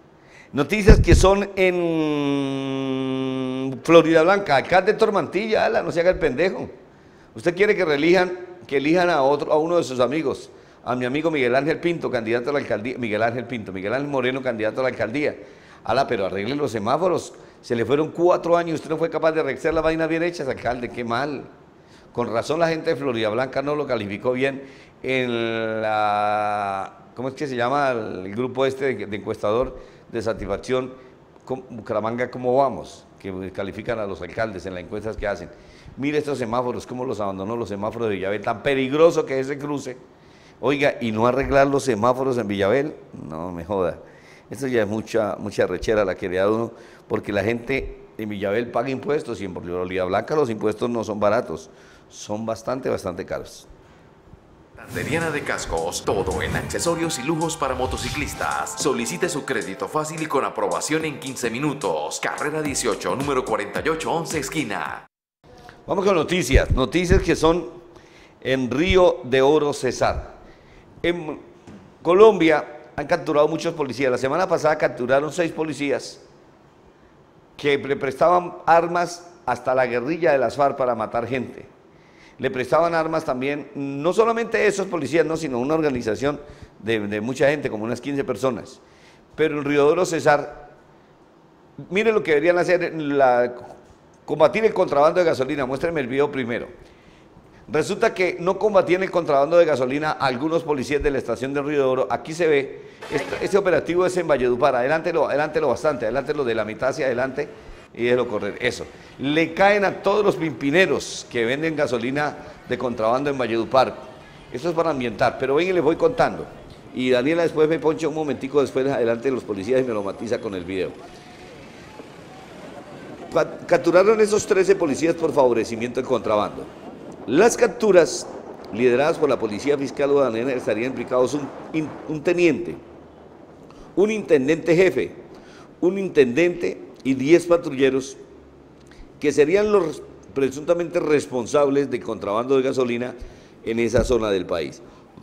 que son en Florida Blanca. Alcalde Tormantilla, no se haga el pendejo. Usted quiere que elijan a uno de sus amigos, a mi amigo Miguel Ángel Pinto, candidato a la alcaldía, Miguel Ángel Moreno, candidato a la alcaldía. Pero arregle los semáforos, se le fueron 4 años, usted no fue capaz de arreglar la vaina bien hecha, alcalde, qué mal. Con razón la gente de Florida Blanca no lo calificó bien en la, ¿cómo es que se llama el grupo este de encuestador de satisfacción, Bucaramanga, ¿cómo vamos? Que califican a los alcaldes en las encuestas que hacen. Mire estos semáforos, cómo los abandonó los semáforos de Villabel, tan peligroso que es ese cruce. Oiga, y no arreglar los semáforos en Villabel, no me joda. Esto ya es mucha rechera la que le da uno, porque la gente en Villabel paga impuestos y en Florida Blanca los impuestos no son baratos, son bastante caros. Santanderiana de Cascos, todo en accesorios y lujos para motociclistas. Solicite su crédito fácil y con aprobación en 15 minutos. Carrera 18, número 4811, esquina. Vamos con noticias que son en Río de Oro, Cesar. En Colombia han capturado muchos policías. La semana pasada capturaron 6 policías que le prestaban armas hasta la guerrilla de las FARC para matar gente. Le prestaban armas también, no solamente esos policías, no, sino una organización de mucha gente, como unas 15 personas. Pero en Río de Oro, Cesar, mire lo que deberían hacer, combatir el contrabando de gasolina. Muéstrenme el video primero. Resulta que no combatían el contrabando de gasolina algunos policías de la estación de Río de Oro. Aquí se ve, este operativo es en Valledupar, adelántelo bastante, adelántelo de la mitad hacia adelante, y déjelo correr, eso. Le caen a todos los pimpineros que venden gasolina de contrabando en Valledupar. Eso es para ambientar, pero ven y les voy contando. Y Daniela después me poncha un momentico después adelante de los policías y me lo matiza con el video. Capturaron esos 13 policías por favorecimiento del contrabando. Las capturas, lideradas por la Policía Fiscal Aduanera, estarían implicados un teniente, un intendente jefe, un intendente y 10 patrulleros que serían los presuntamente responsables del contrabando de gasolina en esa zona del país.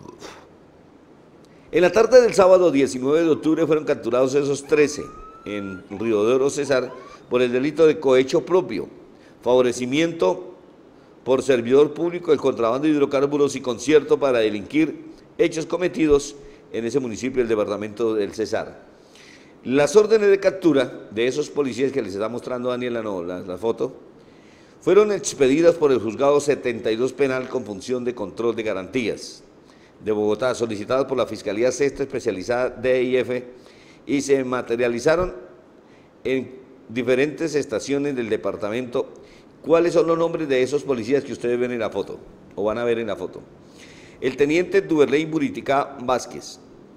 En la tarde del sábado 19 de octubre fueron capturados esos 13 en Río de Oro, Cesar, por el delito de cohecho propio, favorecimiento por servidor público del contrabando de hidrocarburos y concierto para delinquir hechos cometidos en ese municipio del departamento del Cesar. Las órdenes de captura de esos policías que les está mostrando Daniela la foto, fueron expedidas por el juzgado 72 penal con función de control de garantías de Bogotá, solicitadas por la Fiscalía Sexta Especializada DIF, y se materializaron en diferentes estaciones del departamento. ¿Cuáles son los nombres de esos policías que ustedes ven en la foto, o van a ver en la foto? El teniente Duverley Buriticá Vázquez,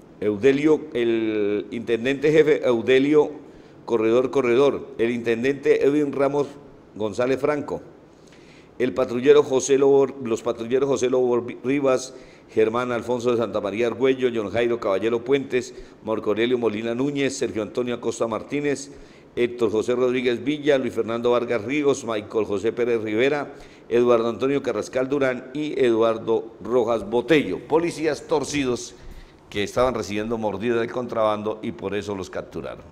el intendente jefe Eudelio Corredor, el intendente Edwin Ramos González Franco, los patrulleros José Lobo Rivas, Germán Alfonso de Santa María Argüello, John Jairo Caballero Puentes, Marco Aurelio Molina Núñez, Sergio Antonio Acosta Martínez, Héctor José Rodríguez Villa, Luis Fernando Vargas Ríos, Michael José Pérez Rivera, Eduardo Antonio Carrascal Durán y Eduardo Rojas Botello, policías torcidos que estaban recibiendo mordida del contrabando y por eso los capturaron.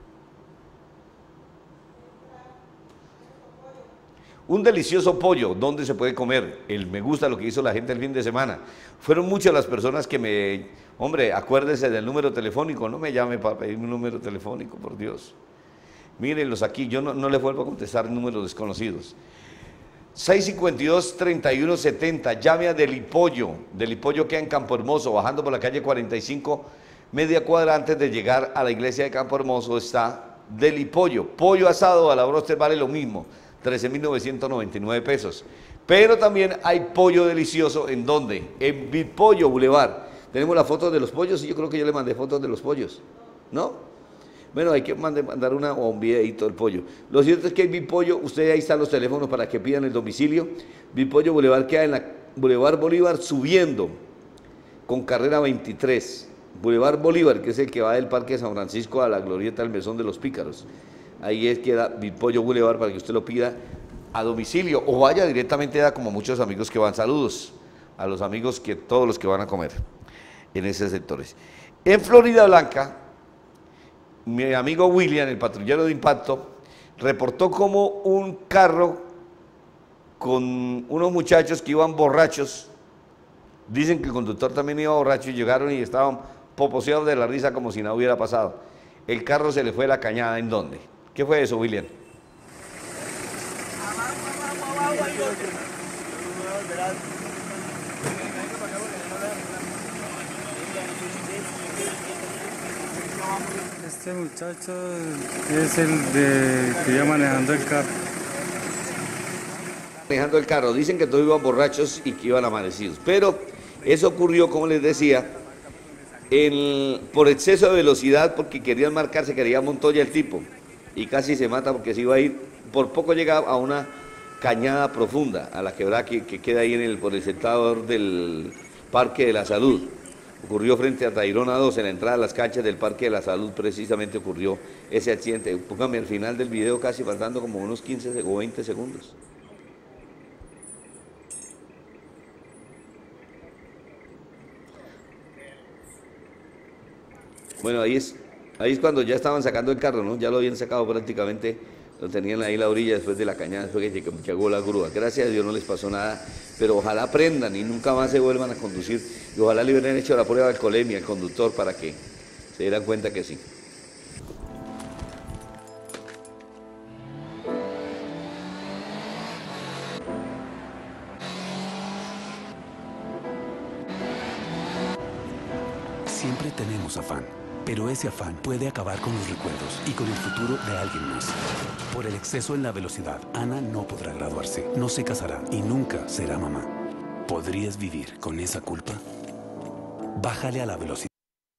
Un delicioso pollo, ¿dónde se puede comer? Me gusta lo que hizo la gente el fin de semana. Fueron muchas las personas que hombre, acuérdese del número telefónico, no me llame para pedirme un número telefónico, por Dios. Mírenlos aquí, yo no les vuelvo a contestar números desconocidos. 652-3170, llame a Delipollo. Delipollo queda en Campo Hermoso, bajando por la calle 45, media cuadra antes de llegar a la iglesia de Campo Hermoso está Delipollo. Pollo asado a la broster vale lo mismo, 13.999 pesos. Pero también hay pollo delicioso, ¿en dónde? En Bipollo Boulevard. Tenemos las fotos de los pollos y yo creo que yo le mandé fotos de los pollos, ¿no? Bueno, hay que mandar un videito del pollo. Lo cierto es que hay Bipollo, ustedes ahí están los teléfonos para que pidan el domicilio. Bipollo Boulevard queda en la Boulevard Bolívar subiendo con carrera 23. Boulevard Bolívar, que es el que va del Parque de San Francisco a la glorieta del Mesón de los Pícaros. Ahí es que da Bipollo Boulevard para que usted lo pida a domicilio o vaya directamente a como muchos amigos que van. Saludos a los amigos todos los que van a comer en esos sectores. En Florida Blanca, mi amigo William, el patrullero de impacto, reportó como un carro con unos muchachos que iban borrachos, dicen que el conductor también iba borracho y llegaron y estaban poposeados de la risa como si nada hubiera pasado. El carro se le fue la cañada, ¿en dónde? ¿Qué fue eso, William? Este muchacho es el que iba manejando el carro. Manejando el carro, dicen que todos iban borrachos y que iban amanecidos, pero eso ocurrió, como les decía, por exceso de velocidad, porque querían marcarse, quería Montoya el tipo, y casi se mata porque se iba a ir, por poco llegaba a una cañada profunda, a la quebrada que queda ahí por el sector del Parque de la Salud. Ocurrió frente a Tayrona 2, en la entrada a las canchas del Parque de la Salud, precisamente ocurrió ese accidente. Póngame al final del video casi faltando como unos 15 o 20 segundos. Bueno, ahí es cuando ya estaban sacando el carro, ¿no? Ya lo habían sacado prácticamente, lo tenían ahí a la orilla después de la cañada, después que llegó la grúa. Gracias a Dios no les pasó nada, pero ojalá aprendan y nunca más se vuelvan a conducir. Y ojalá le hubieran hecho la prueba de alcoholemia al conductor para que se dieran cuenta que sí. Siempre tenemos afán, pero Pero ese afán puede acabar con los recuerdos y con el futuro de alguien más. Por el exceso en la velocidad, Ana no podrá graduarse, no se casará y nunca será mamá. ¿Podrías vivir con esa culpa? Bájale a la velocidad.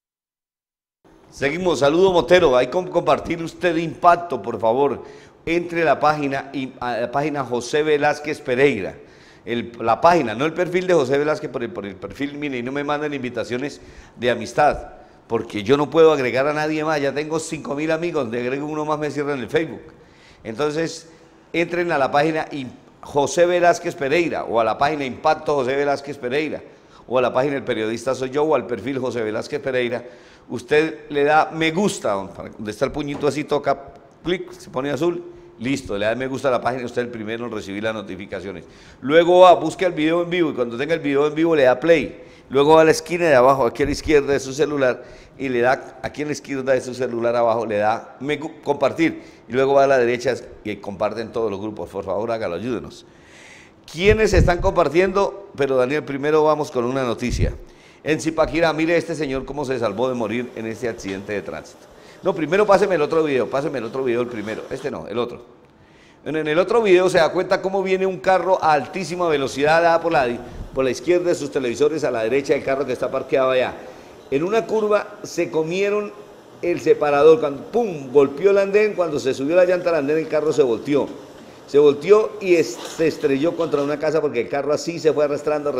Seguimos, saludo Motero, hay que compartir usted Impacto, por favor. Entre a la página José Velázquez Pereira. La página, no el perfil de José Velázquez, por el perfil, mire, y no me manden invitaciones de amistad, porque yo no puedo agregar a nadie más, ya tengo 5.000 amigos, de agrego uno más me cierran el Facebook. Entonces, entren a la página José Velázquez Pereira, o a la página Impacto José Velázquez Pereira, o a la página El Periodista Soy Yo, o al perfil José Velázquez Pereira. Usted le da me gusta, donde está el puñito así, toca, clic, se pone azul, listo, le da me gusta a la página, usted es el primero en recibir las notificaciones. Luego va, busca el video en vivo y cuando tenga el video en vivo le da play. Luego va a la esquina de abajo, aquí a la izquierda de su celular, y le da, aquí en la izquierda de su celular abajo, le da compartir. Y luego va a la derecha y comparten todos los grupos. Por favor, hágalo, ayúdenos. ¿Quiénes están compartiendo? Pero Daniel, primero vamos con una noticia. En Zipaquirá, mire este señor cómo se salvó de morir en este accidente de tránsito. No, primero páseme el otro video, el primero. Este no, el otro. En el otro video se da cuenta cómo viene un carro a altísima velocidad dada por la izquierda de sus televisores a la derecha del carro que está parqueado allá. En una curva se comieron el separador, cuando ¡pum! Golpeó el andén, cuando se subió la llanta al andén el carro se volteó. Se volteó y se estrelló contra una casa porque el carro así se fue arrastrando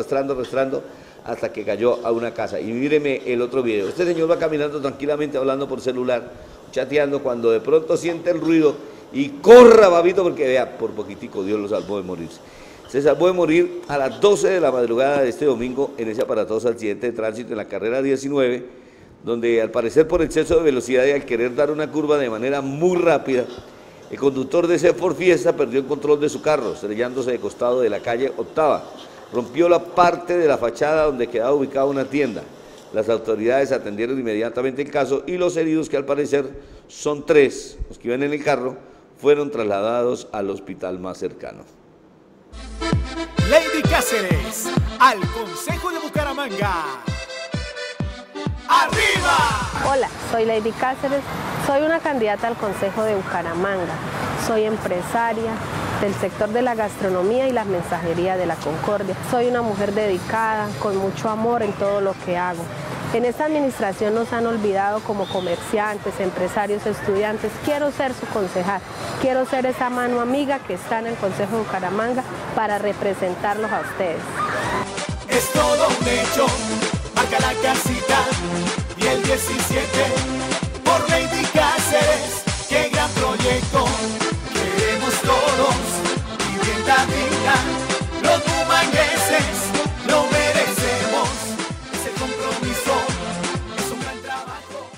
hasta que cayó a una casa. Y míreme el otro video. Este señor va caminando tranquilamente hablando por celular, chateando, cuando de pronto siente el ruido y corra, babito, porque vea, por poquitico Dios lo salvó de morirse. Se salvó de morir a las 12 de la madrugada de este domingo en ese aparatoso accidente de tránsito en la carrera 19, donde al parecer por exceso de velocidad y al querer dar una curva de manera muy rápida, el conductor de ese Ford Fiesta perdió el control de su carro, estrellándose de costado de la calle Octava. Rompió la parte de la fachada donde quedaba ubicada una tienda. Las autoridades atendieron inmediatamente el caso y los heridos, que al parecer son 3, los que iban en el carro, fueron trasladados al hospital más cercano. Lady Cáceres, al Consejo de Bucaramanga. ¡Arriba! Hola, soy Lady Cáceres, soy una candidata al Consejo de Bucaramanga. Soy empresaria del sector de la gastronomía y la mensajería de la Concordia. Soy una mujer dedicada, con mucho amor en todo lo que hago. En esta administración nos han olvidado como comerciantes, empresarios, estudiantes. Quiero ser su concejal, quiero ser esa mano amiga que está en el Consejo de Bucaramanga para representarlos a ustedes. Es todo un hecho, marca la casita y el 17 por Lady Cáceres. ¡Qué gran proyecto! Queremos todos vivienda digna, los bumangueses lo merecemos. Ese compromiso es un gran trabajo.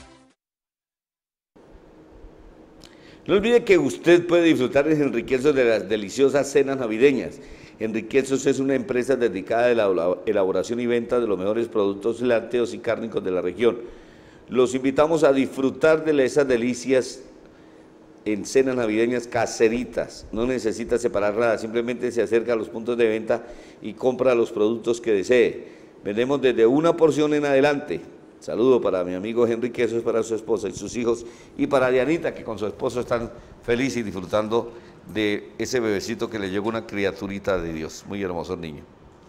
No olvide que usted puede disfrutar en Enriquezos de las deliciosas cenas navideñas. Enriquezos es una empresa dedicada a la elaboración y venta de los mejores productos lácteos y cárnicos de la región. Los invitamos a disfrutar de esas delicias en cenas navideñas caseritas. No necesita separar nada, simplemente se acerca a los puntos de venta y compra los productos que desee. Vendemos desde una porción en adelante. Saludo para mi amigo Henry Quesos, para su esposa y sus hijos, y para Dianita, que con su esposo están felices y disfrutando de ese bebecito que le llegó, una criaturita de Dios. Muy hermoso niño.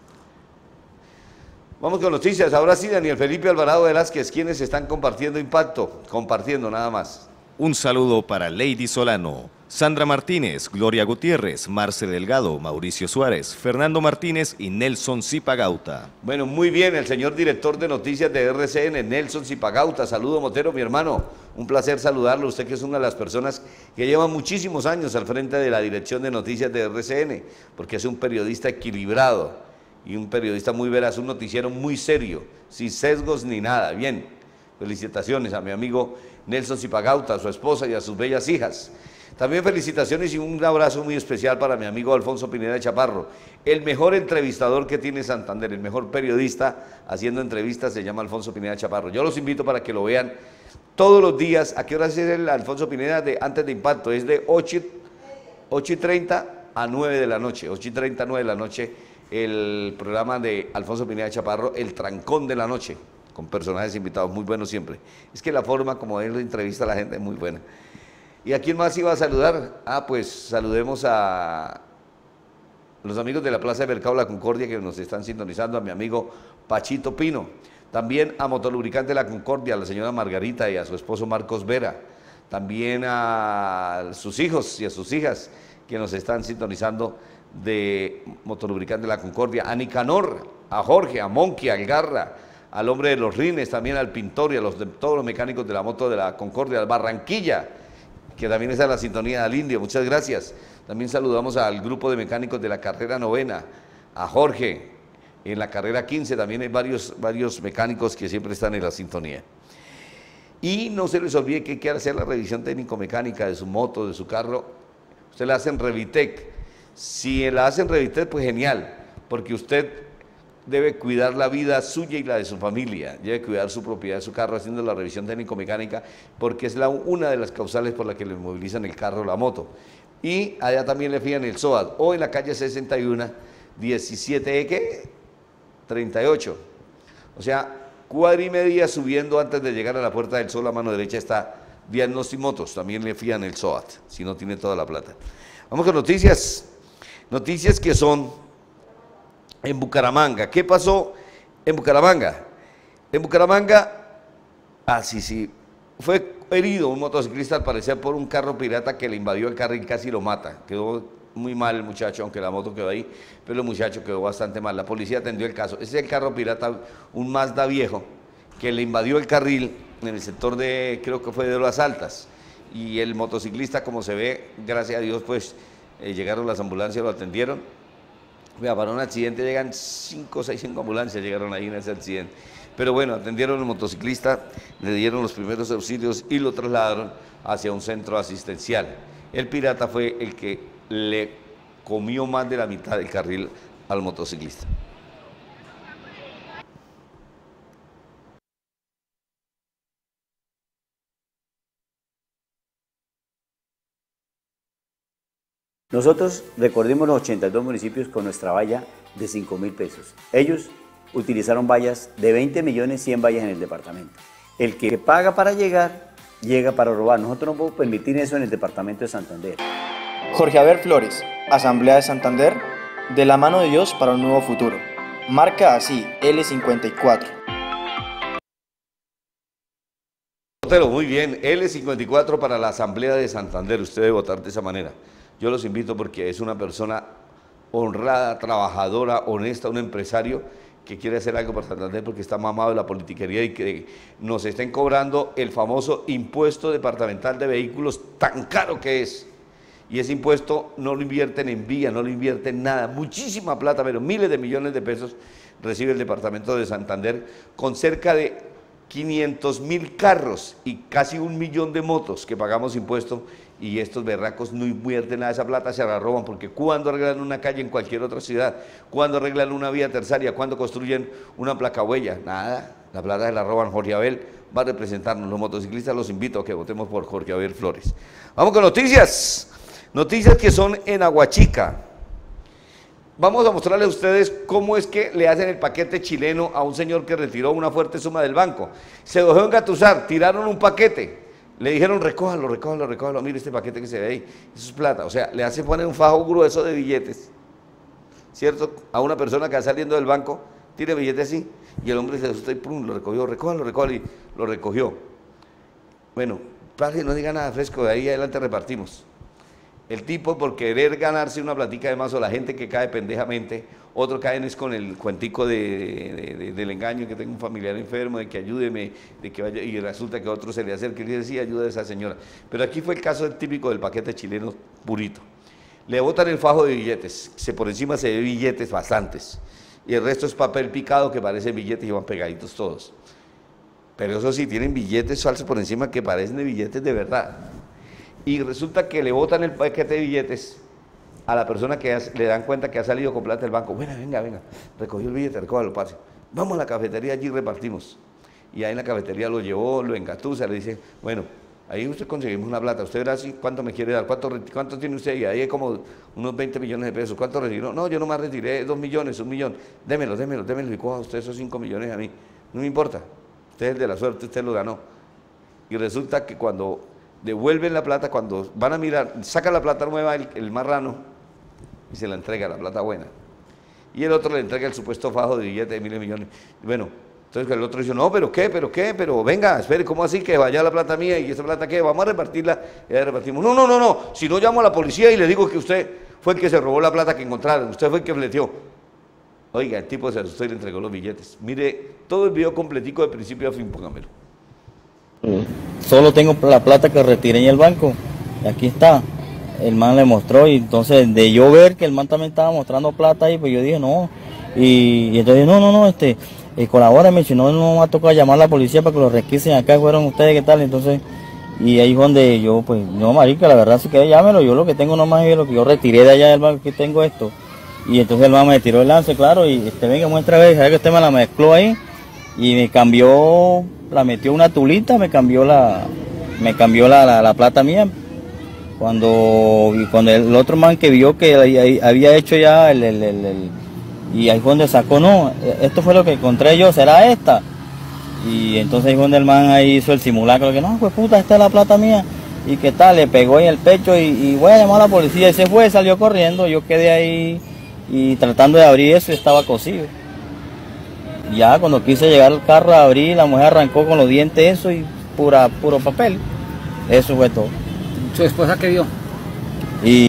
Vamos con noticias. Ahora sí, Daniel Felipe Alvarado Velázquez, ¿quiénes están compartiendo Impacto? Compartiendo nada más. Un saludo para Lady Solano, Sandra Martínez, Gloria Gutiérrez, Marce Delgado, Mauricio Suárez, Fernando Martínez y Nelson Zipagauta. Bueno, muy bien, el señor director de noticias de RCN, Nelson Zipagauta. Saludo, Motero, mi hermano. Un placer saludarlo. Usted que es una de las personas que lleva muchísimos años al frente de la dirección de noticias de RCN, porque es un periodista equilibrado y un periodista muy veraz, un noticiero muy serio, sin sesgos ni nada. Bien, felicitaciones a mi amigo Nelson Zipagauta, a su esposa y a sus bellas hijas. También felicitaciones y un abrazo muy especial para mi amigo Alfonso Pineda Chaparro, el mejor entrevistador que tiene Santander, el mejor periodista haciendo entrevistas se llama Alfonso Pineda Chaparro. Yo los invito para que lo vean todos los días. ¿A qué hora es el Alfonso Pineda antes de Impacto? Es de 8:30 a 9 de la noche, 8:30 a 9 de la noche, el programa de Alfonso Pineda Chaparro, El Trancón de la Noche. con personajes invitados muy buenos siempre. Es que la forma como él entrevista a la gente es muy buena. ¿Y a quién más iba a saludar? Pues saludemos a los amigos de la Plaza de Mercado La Concordia que nos están sintonizando, a mi amigo Pachito Pino, también a Motolubricante La Concordia, a la señora Margarita y a su esposo Marcos Vera, también a sus hijos y a sus hijas que nos están sintonizando de Motolubricante La Concordia, a Nicanor, a Jorge, a Monqui, a Algarra, al hombre de los rines, también al pintor y a todos los mecánicos de la moto de la Concordia, al Barranquilla, que también está en la sintonía del Indio, muchas gracias. También saludamos al grupo de mecánicos de la carrera 9, a Jorge, en la carrera 15 también hay varios mecánicos que siempre están en la sintonía. Y no se les olvide que hay que hacer la revisión técnico-mecánica de su moto, de su carro. Usted la hace en Revitec. Si la hace en Revitec, pues genial, porque usted debe cuidar la vida suya y la de su familia, debe cuidar su propiedad, su carro, haciendo la revisión técnico-mecánica, porque es una de las causales por las que le movilizan el carro o la moto. Y allá también le fían el SOAT, o en la calle 61, 17E, 38. O sea, cuadra y media subiendo antes de llegar a la Puerta del Sol, a mano derecha está Diagnostimotos, también le fían el SOAT, si no tiene toda la plata. Vamos con noticias que son en Bucaramanga. ¿Qué pasó en Bucaramanga? En Bucaramanga, sí, fue herido un motociclista al parecer por un carro pirata que le invadió el carril y casi lo mata. Quedó muy mal el muchacho, aunque la moto quedó ahí, pero el muchacho quedó bastante mal. La policía atendió el caso. Ese es el carro pirata, un Mazda viejo, que le invadió el carril en el sector de, creo que fue de Las Altas. Y el motociclista, como se ve, gracias a Dios, pues llegaron las ambulancias, lo atendieron. Para un accidente llegan 5 o 6 ambulancias, llegaron ahí en ese accidente. Pero bueno, atendieron al motociclista, le dieron los primeros auxilios y lo trasladaron hacia un centro asistencial. El pirata fue el que le comió más de la mitad del carril al motociclista. Nosotros recorrimos los 82 municipios con nuestra valla de 5.000 pesos. Ellos utilizaron vallas de 20 millones, 100 vallas en el departamento. El que paga para llegar, llega para robar. Nosotros no podemos permitir eso en el departamento de Santander. Jorge Javier Flores, Asamblea de Santander, de la mano de Dios para un nuevo futuro. Marca así, L54. Muy bien, L54 para la Asamblea de Santander. Usted debe votar de esa manera. Yo los invito porque es una persona honrada, trabajadora, honesta, un empresario que quiere hacer algo para Santander porque está mamado de la politiquería y que nos estén cobrando el famoso impuesto departamental de vehículos tan caro que es. Y ese impuesto no lo invierten en vía, no lo invierten en nada, muchísima plata, pero miles de millones de pesos recibe el departamento de Santander con cerca de 500.000 carros y casi 1 millón de motos que pagamos impuestos. Y estos berracos no invierten nada de esa plata, se la roban, porque ¿cuándo arreglan una calle en cualquier otra ciudad? ¿Cuándo arreglan una vía terciaria? ¿Cuándo construyen una placahuella? Nada, la plata se la roban. Jorge Abel va a representarnos. Los motociclistas los invito a que votemos por Jorge Abel Flores. Vamos con noticias que son en Aguachica. Vamos a mostrarles a ustedes cómo es que le hacen el paquete chileno a un señor que retiró una fuerte suma del banco. Se dejó engatusar, tiraron un paquete. Le dijeron, recójalo, mire este paquete que se ve ahí, eso es plata. O sea, le hacen poner un fajo grueso de billetes, ¿cierto? A una persona que va saliendo del banco, tire billetes así, y el hombre se asustó y pum, lo recogió, recójalo, y lo recogió. Bueno, padre, no diga nada fresco, de ahí adelante repartimos. El tipo, por querer ganarse una platica de más, o la gente que cae pendejamente, otro caen es con el cuentico del engaño, que tengo un familiar enfermo, de que ayúdeme, de que vaya, y resulta que a otro se le acerca y le dice, sí, ayuda a esa señora. Pero aquí fue el caso típico del paquete chileno purito. Le botan el fajo de billetes, por encima se ve billetes bastantes, y el resto es papel picado que parecen billetes y van pegaditos todos. Pero eso sí, tienen billetes falsos por encima que parecen de billetes de verdad. Y resulta que le botan el paquete de billetes a la persona que le dan cuenta que ha salido con plata del banco. Bueno, venga, recogió el billete, recójalo, pase. Vamos a la cafetería, allí repartimos. Y ahí en la cafetería lo llevó, lo engatusa, le dice, bueno, ahí usted conseguimos una plata, usted verá así, ¿cuánto me quiere dar? ¿Cuánto tiene usted? Y ahí hay como unos 20 millones de pesos. ¿Cuánto retiró? No, yo nomás retiré 2 millones, 1 millón. Démelo, y coja usted esos 5 millones a mí. No me importa. usted es el de la suerte, usted lo ganó. Y resulta que cuando devuelven la plata, cuando van a mirar, saca la plata nueva el marrano y se la entrega, la plata buena. Y el otro le entrega el supuesto fajo de billete de miles de millones. Bueno, entonces el otro dice, no, pero venga, espere, ¿cómo así que vaya la plata mía y esa plata qué? Vamos a repartirla. Y ahí repartimos. No, si no llamo a la policía y le digo que usted fue el que se robó la plata que encontraron, usted fue el que fleteó. Oiga, el tipo se asustó y le entregó los billetes. Mire, todo el video completico de principio a fin, póngamelo. Solo tengo la plata que retiré en el banco. Y aquí está. El man le mostró y entonces de yo ver que el man también estaba mostrando plata ahí, pues yo dije no. Y entonces no, colabórame, si no, no va a tocar llamar a la policía para que lo requisen acá, fueron ustedes, ¿qué tal? Entonces, y ahí es donde yo, pues, no, marica, la verdad sí que llámelo, yo lo que tengo nomás es lo que yo retiré de allá del banco, que tengo esto. Y entonces el man me tiró el lance, claro, y venga, muestra a ver, sabe que usted me la mezcló ahí, y me cambió, la metió una tulita, me cambió la plata mía. Cuando el otro man que vio que había hecho ya y ahí fue donde sacó, no, esto fue lo que encontré yo, será esta. Y entonces ahí fue donde el man ahí hizo el simulacro, que no, pues puta, esta es la plata mía. Y qué tal, le pegó en el pecho y voy a llamar a la policía. Y se fue, salió corriendo, yo quedé ahí y tratando de abrir eso y estaba cosido. Ya cuando quise llegar al carro a abrir, la mujer arrancó con los dientes eso y puro papel. Eso fue todo. ¿Su esposa qué vio? Y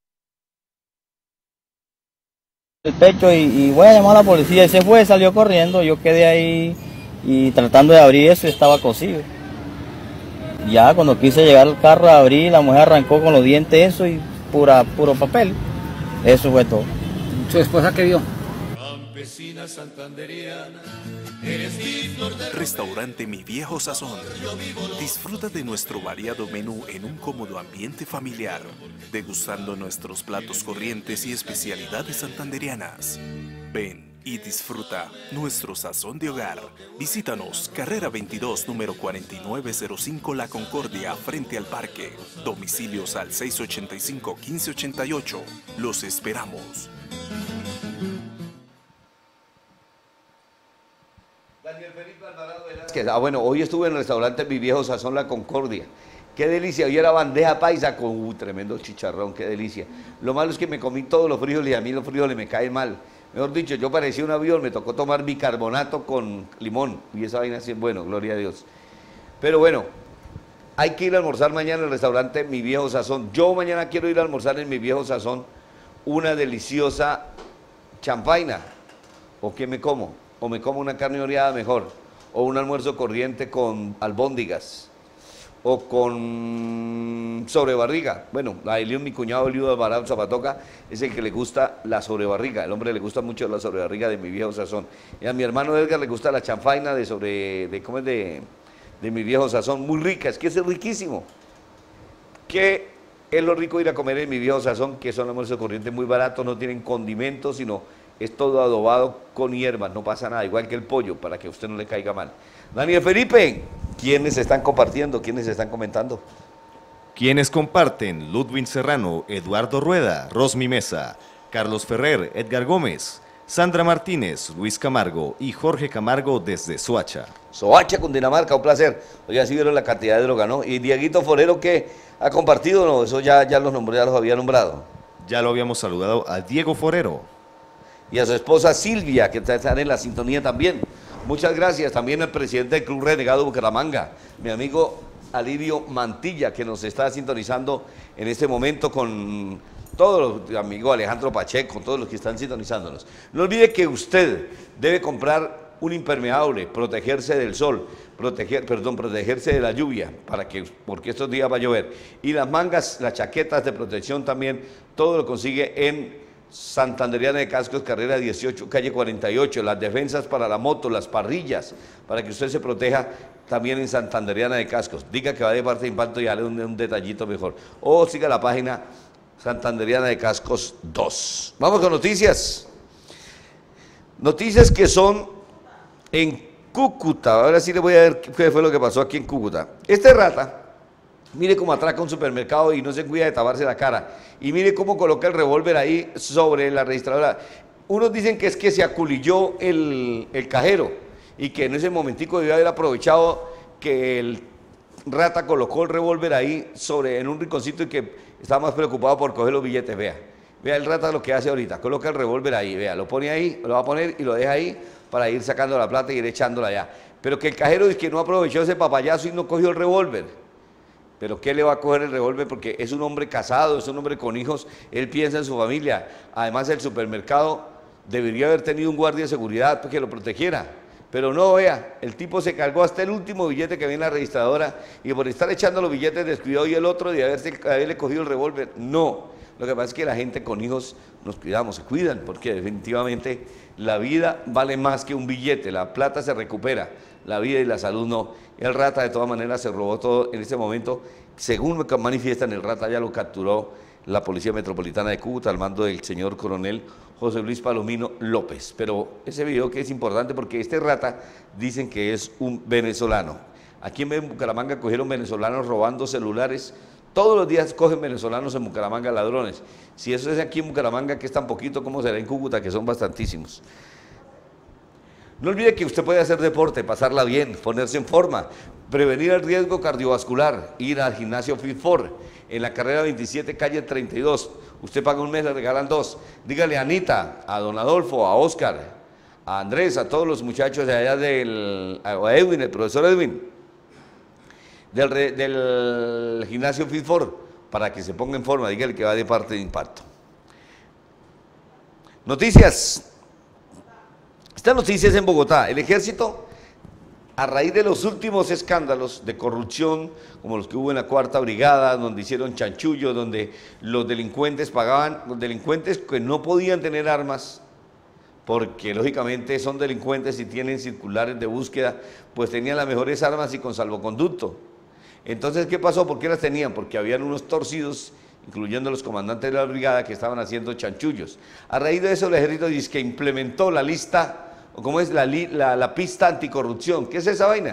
el pecho y voy a llamar a la policía. Y se fue, salió corriendo, yo quedé ahí y tratando de abrir eso y estaba cosido. Ya cuando quise llegar al carro a abrir, la mujer arrancó con los dientes eso y puro papel. Eso fue todo. ¿Su esposa qué vio? Campesina santanderiana. Restaurante Mi Viejo Sazón. Disfruta de nuestro variado menú en un cómodo ambiente familiar, degustando nuestros platos corrientes y especialidades santanderianas. Ven y disfruta nuestro sazón de hogar. Visítanos, carrera 22, número 4905 La Concordia, frente al parque. Domicilios al 685-1588. Los esperamos. Daniel Felipe Alvarado Velázquez. Bueno, hoy estuve en el restaurante Mi Viejo Sazón La Concordia. Qué delicia, hoy era bandeja paisa con tremendo chicharrón, qué delicia. Lo malo es que me comí todos los frijoles y a mí los frijoles me caen mal. Mejor dicho, yo parecía un avión, me tocó tomar bicarbonato con limón y esa vaina así, bueno, gloria a Dios. Pero bueno, hay que ir a almorzar mañana en el restaurante Mi Viejo Sazón. Yo mañana quiero ir a almorzar en Mi Viejo Sazón una deliciosa champaina. ¿O qué me como? O me como una carne oreada mejor, o un almuerzo corriente con albóndigas, o con sobrebarriga. Bueno, a Elión, mi cuñado Eliud Alvarado Zapatoca, es el que le gusta la sobrebarriga. El hombre le gusta mucho la sobrebarriga de Mi Viejo Sazón. Y a mi hermano Edgar le gusta la chanfaina de Mi Viejo Sazón, muy rica, es que es riquísimo. Que es lo rico ir a comer en Mi Viejo Sazón, que son almuerzos corrientes muy baratos, no tienen condimentos, sino es todo adobado con hierbas, no pasa nada, igual que el pollo, para que a usted no le caiga mal. Daniel Felipe, ¿quiénes están compartiendo? ¿Quiénes están comentando? Quienes comparten: Ludwin Serrano, Eduardo Rueda, Rosmi Mesa, Carlos Ferrer, Edgar Gómez, Sandra Martínez, Luis Camargo y Jorge Camargo desde Soacha. Soacha, Cundinamarca, un placer. Oiga, sí vieron la cantidad de droga, ¿no? Y Dieguito Forero, ¿qué ha compartido? No, eso ya los nombré, ya los había nombrado. Ya lo habíamos saludado a Diego Forero. Y a su esposa Silvia, que están en la sintonía también. Muchas gracias. También al presidente del Club Renegado Bucaramanga, mi amigo Alirio Mantilla, que nos está sintonizando en este momento con todos los amigos, Alejandro Pacheco, con todos los que están sintonizándonos. No olvide que usted debe comprar un impermeable, protegerse del sol, protegerse de la lluvia, porque estos días va a llover. Y las mangas, las chaquetas de protección también, todo lo consigue en Santanderiana de Cascos, carrera 18, calle 48, las defensas para la moto, las parrillas, para que usted se proteja también en Santanderiana de Cascos. Diga que va de parte de Impacto y dale un detallito mejor. O siga la página Santanderiana de Cascos 2. Vamos con noticias. Noticias que son en Cúcuta. Ahora sí le voy a ver qué fue lo que pasó aquí en Cúcuta. Este rata, mire cómo atraca un supermercado y no se cuida de taparse la cara. Y mire cómo coloca el revólver ahí sobre la registradora. Unos dicen que es que se aculilló el cajero. y que en ese momentico debió haber aprovechado que el rata colocó el revólver ahí en un rinconcito y que estaba más preocupado por coger los billetes. Vea el rata lo que hace ahorita, coloca el revólver ahí, vea, lo pone ahí, lo va a poner y lo deja ahí para ir sacando la plata y ir echándola allá. Pero que el cajero dice que no aprovechó ese papayazo y no cogió el revólver. Pero ¿qué le va a coger el revólver? Porque es un hombre casado, es un hombre con hijos, él piensa en su familia. Además el supermercado debería haber tenido un guardia de seguridad que lo protegiera. Pero no, vea, el tipo se cargó hasta el último billete que viene en la registradora y por estar echando los billetes descuidó y el otro de haberle cogido el revólver. No, lo que pasa es que la gente con hijos nos cuidamos, se cuidan, porque definitivamente la vida vale más que un billete, la plata se recupera, la vida y la salud no. El rata de todas maneras se robó todo en ese momento, según me manifiestan, el rata ya lo capturó la Policía Metropolitana de Cúcuta al mando del señor coronel José Luis Palomino López. Pero ese video que es importante porque este rata dicen que es un venezolano. Aquí en Bucaramanga cogieron venezolanos robando celulares. Todos los días cogen venezolanos en Bucaramanga ladrones. Si eso es aquí en Bucaramanga, que es tan poquito, ¿cómo será en Cúcuta, que son bastantísimos? No olvide que usted puede hacer deporte, pasarla bien, ponerse en forma, prevenir el riesgo cardiovascular, ir al gimnasio Fit4, en la carrera 27, calle 32. Usted paga un mes, le regalan 2. Dígale a Anita, a don Adolfo, a Oscar, a Andrés, a todos los muchachos de allá a Edwin, el profesor Edwin, del gimnasio Fit4, para que se ponga en forma, dígale que va de parte de Impacto. Noticias. Esta noticia es en Bogotá. El ejército, a raíz de los últimos escándalos de corrupción, como los que hubo en la 4ª Brigada, donde hicieron chanchullo, donde los delincuentes pagaban, los delincuentes que no podían tener armas, porque lógicamente son delincuentes y tienen circulares de búsqueda, pues tenían las mejores armas y con salvoconducto. Entonces, ¿qué pasó? ¿Por qué las tenían? Porque habían unos torcidos, incluyendo los comandantes de la brigada, que estaban haciendo chanchullos. A raíz de eso, el ejército dice que implementó la lista, o cómo es la pista anticorrupción. ¿Qué es esa vaina?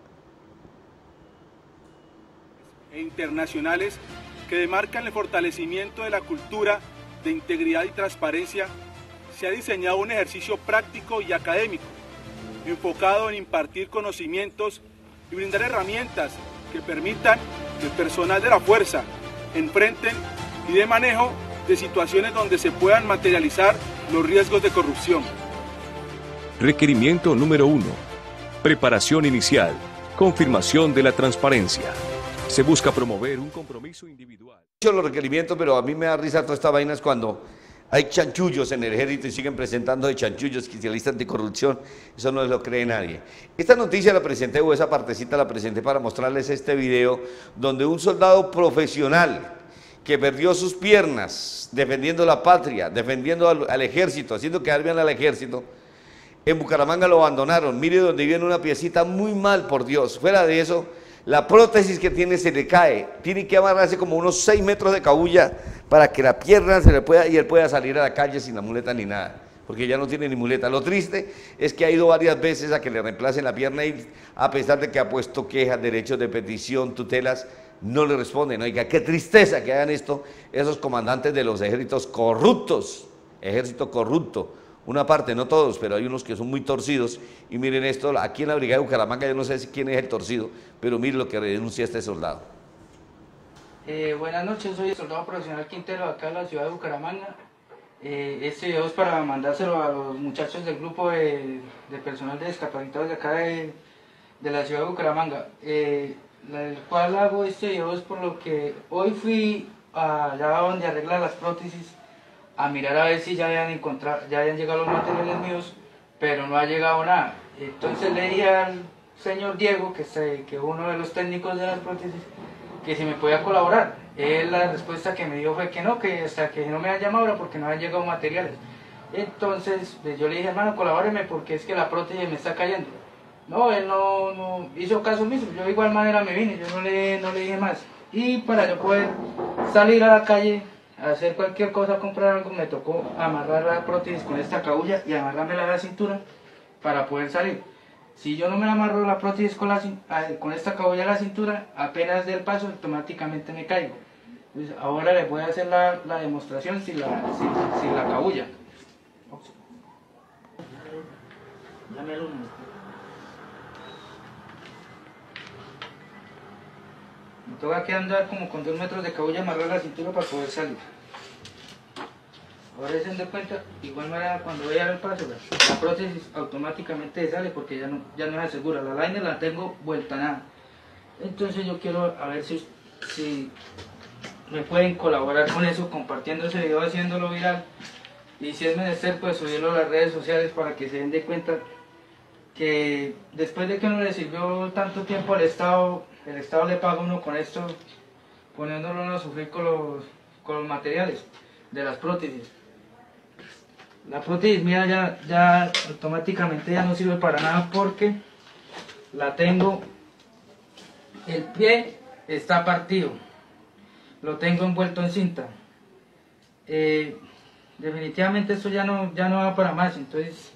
Internacionales que demarcan el fortalecimiento de la cultura de integridad y transparencia, se ha diseñado un ejercicio práctico y académico, enfocado en impartir conocimientos y brindar herramientas que permitan que el personal de la fuerza enfrenten y de manejo de situaciones donde se puedan materializar los riesgos de corrupción. Requerimiento número 1. Preparación inicial. Confirmación de la transparencia. Se busca promover un compromiso individual. Los requerimientos, pero a mí me da risa todas estas vainas cuando hay chanchullos en el ejército y siguen presentando de chanchullos, especialistas anticorrupción. Eso no lo cree nadie. Esta noticia la presenté, o esa partecita la presenté para mostrarles este video donde un soldado profesional que perdió sus piernas defendiendo la patria, defendiendo al ejército, haciendo quedar bien al ejército, en Bucaramanga lo abandonaron. Mire donde viene una piecita muy mal, por Dios. Fuera de eso, la prótesis que tiene se le cae, tiene que amarrarse como unos 6 metros de cabulla para que la pierna se le pueda, y él pueda salir a la calle sin la muleta ni nada, porque ya no tiene ni muleta. Lo triste es que ha ido varias veces a que le reemplacen la pierna y a pesar de que ha puesto quejas, derechos de petición, tutelas, no le responden. Oiga, qué tristeza que hagan esto esos comandantes de los ejércitos corruptos, ejército corrupto. Una parte, no todos, pero hay unos que son muy torcidos. Y miren esto, aquí en la brigada de Bucaramanga, yo no sé quién es el torcido, pero miren lo que denuncia este soldado. Buenas noches, soy el soldado profesional Quintero, acá en la ciudad de Bucaramanga. Este video es para mandárselo a los muchachos del grupo de personal de discapacitados de acá de la ciudad de Bucaramanga. El cual hago este video es por lo que hoy fui allá donde arreglan las prótesis a mirar a ver si ya habían llegado los materiales míos, pero no ha llegado nada. Entonces le dije al señor Diego, que es uno de los técnicos de las prótesis, que si me podía colaborar. La respuesta que me dio fue que no, que hasta que no me han llamado era porque no han llegado materiales. Entonces yo le dije, hermano, colabóreme porque es que la prótesis me está cayendo. No, él no hizo caso mismo. Yo de igual manera me vine, yo no le dije más. Y para yo poder salir a la calle a hacer cualquier cosa, comprar algo, me tocó amarrar la prótesis con esta cabulla y amarrármela a la cintura para poder salir. Si yo no me amarro la prótesis con esta cabulla a la cintura, apenas dé el paso, automáticamente me caigo. Entonces, ahora les voy a hacer la demostración sin la cabulla. toca que andar como con 2 metros de cabulla amarrar la cintura para poder salir. Ahora se dan cuenta, igual manera cuando voy a dar el paso, la prótesis automáticamente sale porque ya no es asegura. La liner la tengo vuelta a nada. Entonces yo quiero a ver si me pueden colaborar con eso, compartiendo ese video, haciéndolo viral. Y si es menester, pues subirlo a las redes sociales para que se den de cuenta que después de que no le sirvió tanto tiempo al Estado, el Estado le paga a uno con esto, poniéndolo a sufrir con los materiales de las prótesis. La prótesis mía ya automáticamente ya no sirve para nada porque la tengo, el pie está partido, lo tengo envuelto en cinta. Definitivamente esto ya no va para más, entonces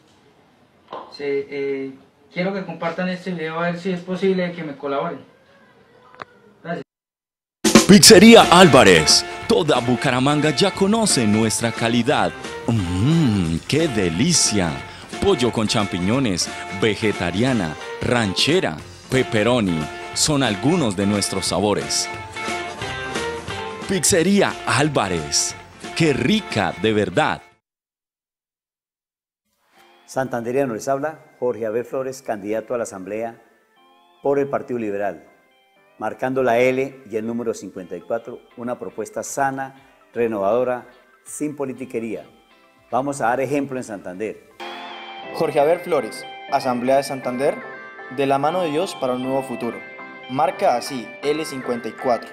quiero que compartan este video a ver si es posible que me colaboren. Gracias. Pizzería Álvarez. Toda Bucaramanga ya conoce nuestra calidad. ¡Qué delicia! Pollo con champiñones, vegetariana, ranchera, pepperoni. Son algunos de nuestros sabores. Pizzería Álvarez. ¡Qué rica de verdad! Santanderiano, les habla Jorge Javier Flores, candidato a la Asamblea por el Partido Liberal, marcando la L y el número 54, una propuesta sana, renovadora, sin politiquería. Vamos a dar ejemplo en Santander. Jorge Javier Flores, Asamblea de Santander, de la mano de Dios para un nuevo futuro. Marca así, L54.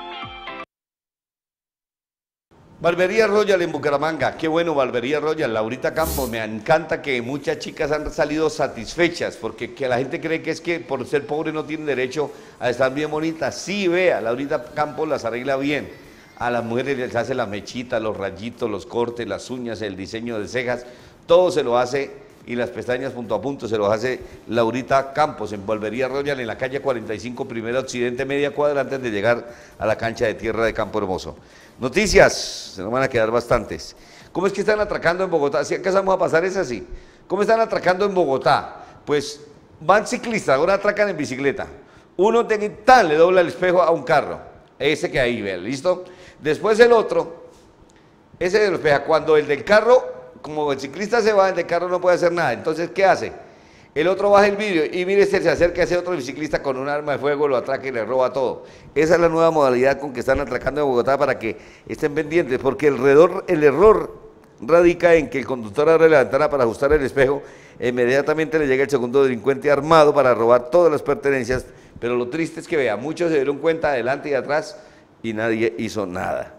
Barbería Royal en Bucaramanga, qué bueno Barbería Royal, Laurita Campos, me encanta que muchas chicas han salido satisfechas, porque que la gente cree que es que por ser pobre no tienen derecho a estar bien bonitas. Sí, vea, Laurita Campos las arregla bien, a las mujeres les hace las mechitas, los rayitos, los cortes, las uñas, el diseño de cejas, todo se lo hace, y las pestañas punto a punto se los hace Laurita Campos en Barbería Royal en la calle 45, primera occidente, media cuadra antes de llegar a la cancha de tierra de Campo Hermoso. Noticias, se nos van a quedar bastantes. ¿Cómo es que están atracando en Bogotá? ¿Sí alcanzamos a pasar es así? ¿Cómo están atracando en Bogotá? Pues van ciclistas, ahora atracan en bicicleta. Uno le dobla el espejo a un carro, ese que ahí, vean, ¿listo? Después el otro, ese de los espejo, cuando el del carro, como el ciclista se va, el del carro no puede hacer nada. Entonces, ¿qué hace? El otro baja el vidrio y mire, se acerca a ese otro biciclista con un arma de fuego, lo atraca y le roba todo. Esa es la nueva modalidad con que están atracando en Bogotá para que estén pendientes, porque el error radica en que el conductor abre la ventana para ajustar el espejo, e inmediatamente le llega el segundo delincuente armado para robar todas las pertenencias, pero lo triste es que vea, muchos se dieron cuenta adelante y atrás y nadie hizo nada.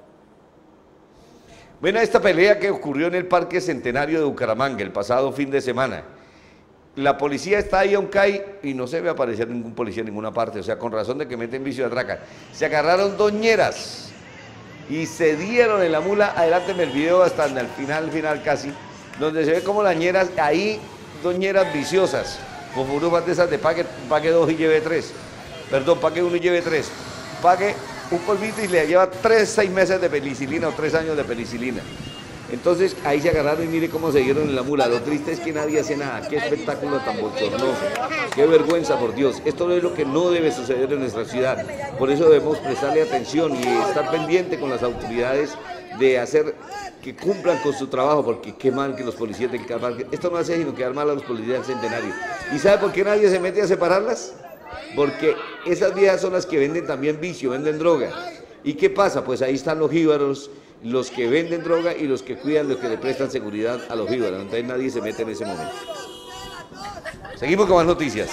Bueno, esta pelea que ocurrió en el Parque Centenario de Bucaramanga el pasado fin de semana. La policía está ahí aún cae y no se ve aparecer ningún policía en ninguna parte, o sea, con razón de que meten vicio y atracan. Se agarraron doñeras y se dieron en la mula, adelánteme el video hasta el final casi, donde se ve como las ñeras, ahí doñeras viciosas, con furubas de esas de pague 2 y lleve 3, perdón, pague 1 y lleve 3, pague un polvito y le lleva 6 meses de penicilina o 3 años de penicilina. Entonces ahí se agarraron y mire cómo se dieron en la mula. Lo triste es que nadie hace nada. Qué espectáculo tan bochornoso. Qué vergüenza, por Dios. Esto es lo que no debe suceder en nuestra ciudad. Por eso debemos prestarle atención y estar pendiente con las autoridades de hacer que cumplan con su trabajo, porque qué mal que los policías del Carnaval. Esto no hace sino quedar mal a los policías del Centenario. ¿Y sabe por qué nadie se mete a separarlas? Porque esas viejas son las que venden también vicio, venden droga. ¿Y qué pasa? Pues ahí están los jíbaros, los que venden droga y los que cuidan, los que le prestan seguridad a los jíbaros. Entonces nadie se mete en ese momento. Seguimos con más noticias.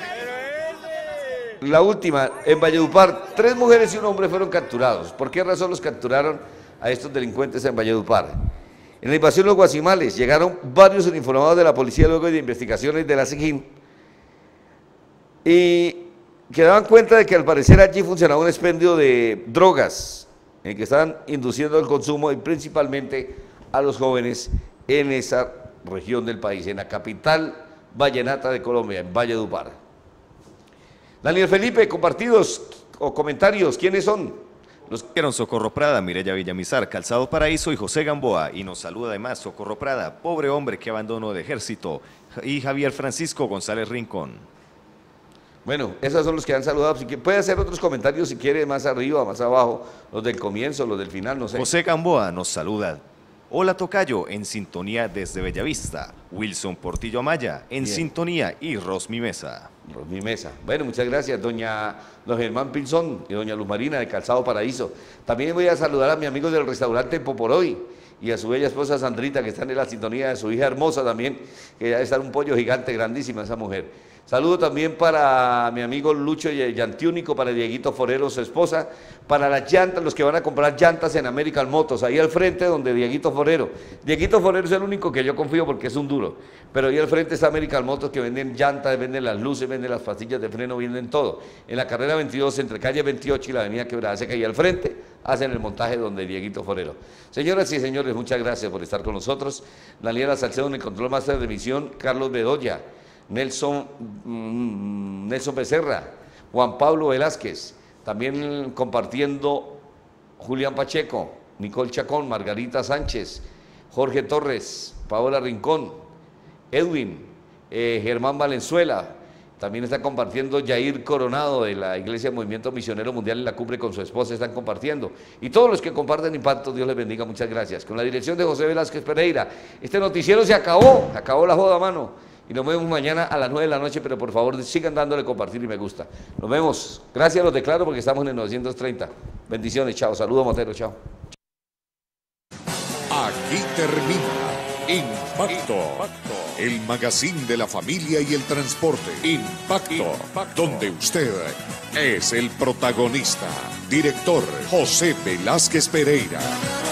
La última, en Valledupar, 3 mujeres y un hombre fueron capturados. ¿Por qué razón los capturaron a estos delincuentes en Valledupar? En la invasión de los Guasimales llegaron varios uniformados de la policía luego de investigaciones de la SIGIN y que daban cuenta de que al parecer allí funcionaba un expendio de drogas en que estaban induciendo el consumo y principalmente a los jóvenes en esa región del país, en la capital vallenata de Colombia, en Valledupar. Daniel Felipe, compartidos o comentarios, ¿quiénes son? Los que eran Socorro Prada, Mireya Villamizar, Calzado Paraíso y José Gamboa. Y nos saluda además Socorro Prada, pobre hombre que abandonó el ejército, y Javier Francisco González Rincón. Bueno, esos son los que han saludado. Si puede hacer otros comentarios si quiere, más arriba, más abajo, los del comienzo, los del final, no sé. José Gamboa nos saluda. Hola Tocayo, en sintonía desde Bellavista. Wilson Portillo Amaya, en Bien. sintonía, y Rosmi Mesa. Rosmi Mesa. Bueno, muchas gracias, don Germán Pinzón y doña Luz Marina de Calzado Paraíso. También voy a saludar a mi amigo del restaurante Poporoy y a su bella esposa Sandrita, que están en la sintonía de su hija hermosa también, que ya está un pollo gigante, grandísima esa mujer. Saludo también para mi amigo Lucho Llantiúnico, para Dieguito Forero, su esposa, para las llantas, los que van a comprar llantas en American Motos, ahí al frente donde Dieguito Forero. Dieguito Forero es el único que yo confío porque es un duro, pero ahí al frente está American Motos, que venden llantas, venden las luces, venden las pastillas de freno, venden todo. En la carrera 22, entre calle 28 y la avenida Quebrada Seca, y al frente hacen el montaje donde Dieguito Forero. Señoras y señores, muchas gracias por estar con nosotros. Daniela Salcedo en el control máster de emisión, Carlos Bedoya, Nelson Becerra, Juan Pablo Velázquez, también compartiendo Julián Pacheco, Nicole Chacón, Margarita Sánchez, Jorge Torres, Paola Rincón, Edwin, Germán Valenzuela, también está compartiendo Yair Coronado de la Iglesia Movimiento Misionero Mundial en la cumbre con su esposa, están compartiendo. Y todos los que comparten Impacto, Dios les bendiga, muchas gracias. Con la dirección de José Velázquez Pereira, este noticiero se acabó la joda, mano. Y nos vemos mañana a las 9 de la noche, pero por favor sigan dándole compartir y me gusta. Nos vemos. Gracias, los declaro porque estamos en el 930. Bendiciones, chao. Saludos, Motero, chao. Aquí termina Impacto, el magazine de la familia y el transporte. Impacto, donde usted es el protagonista. Director José Velázquez Pereira.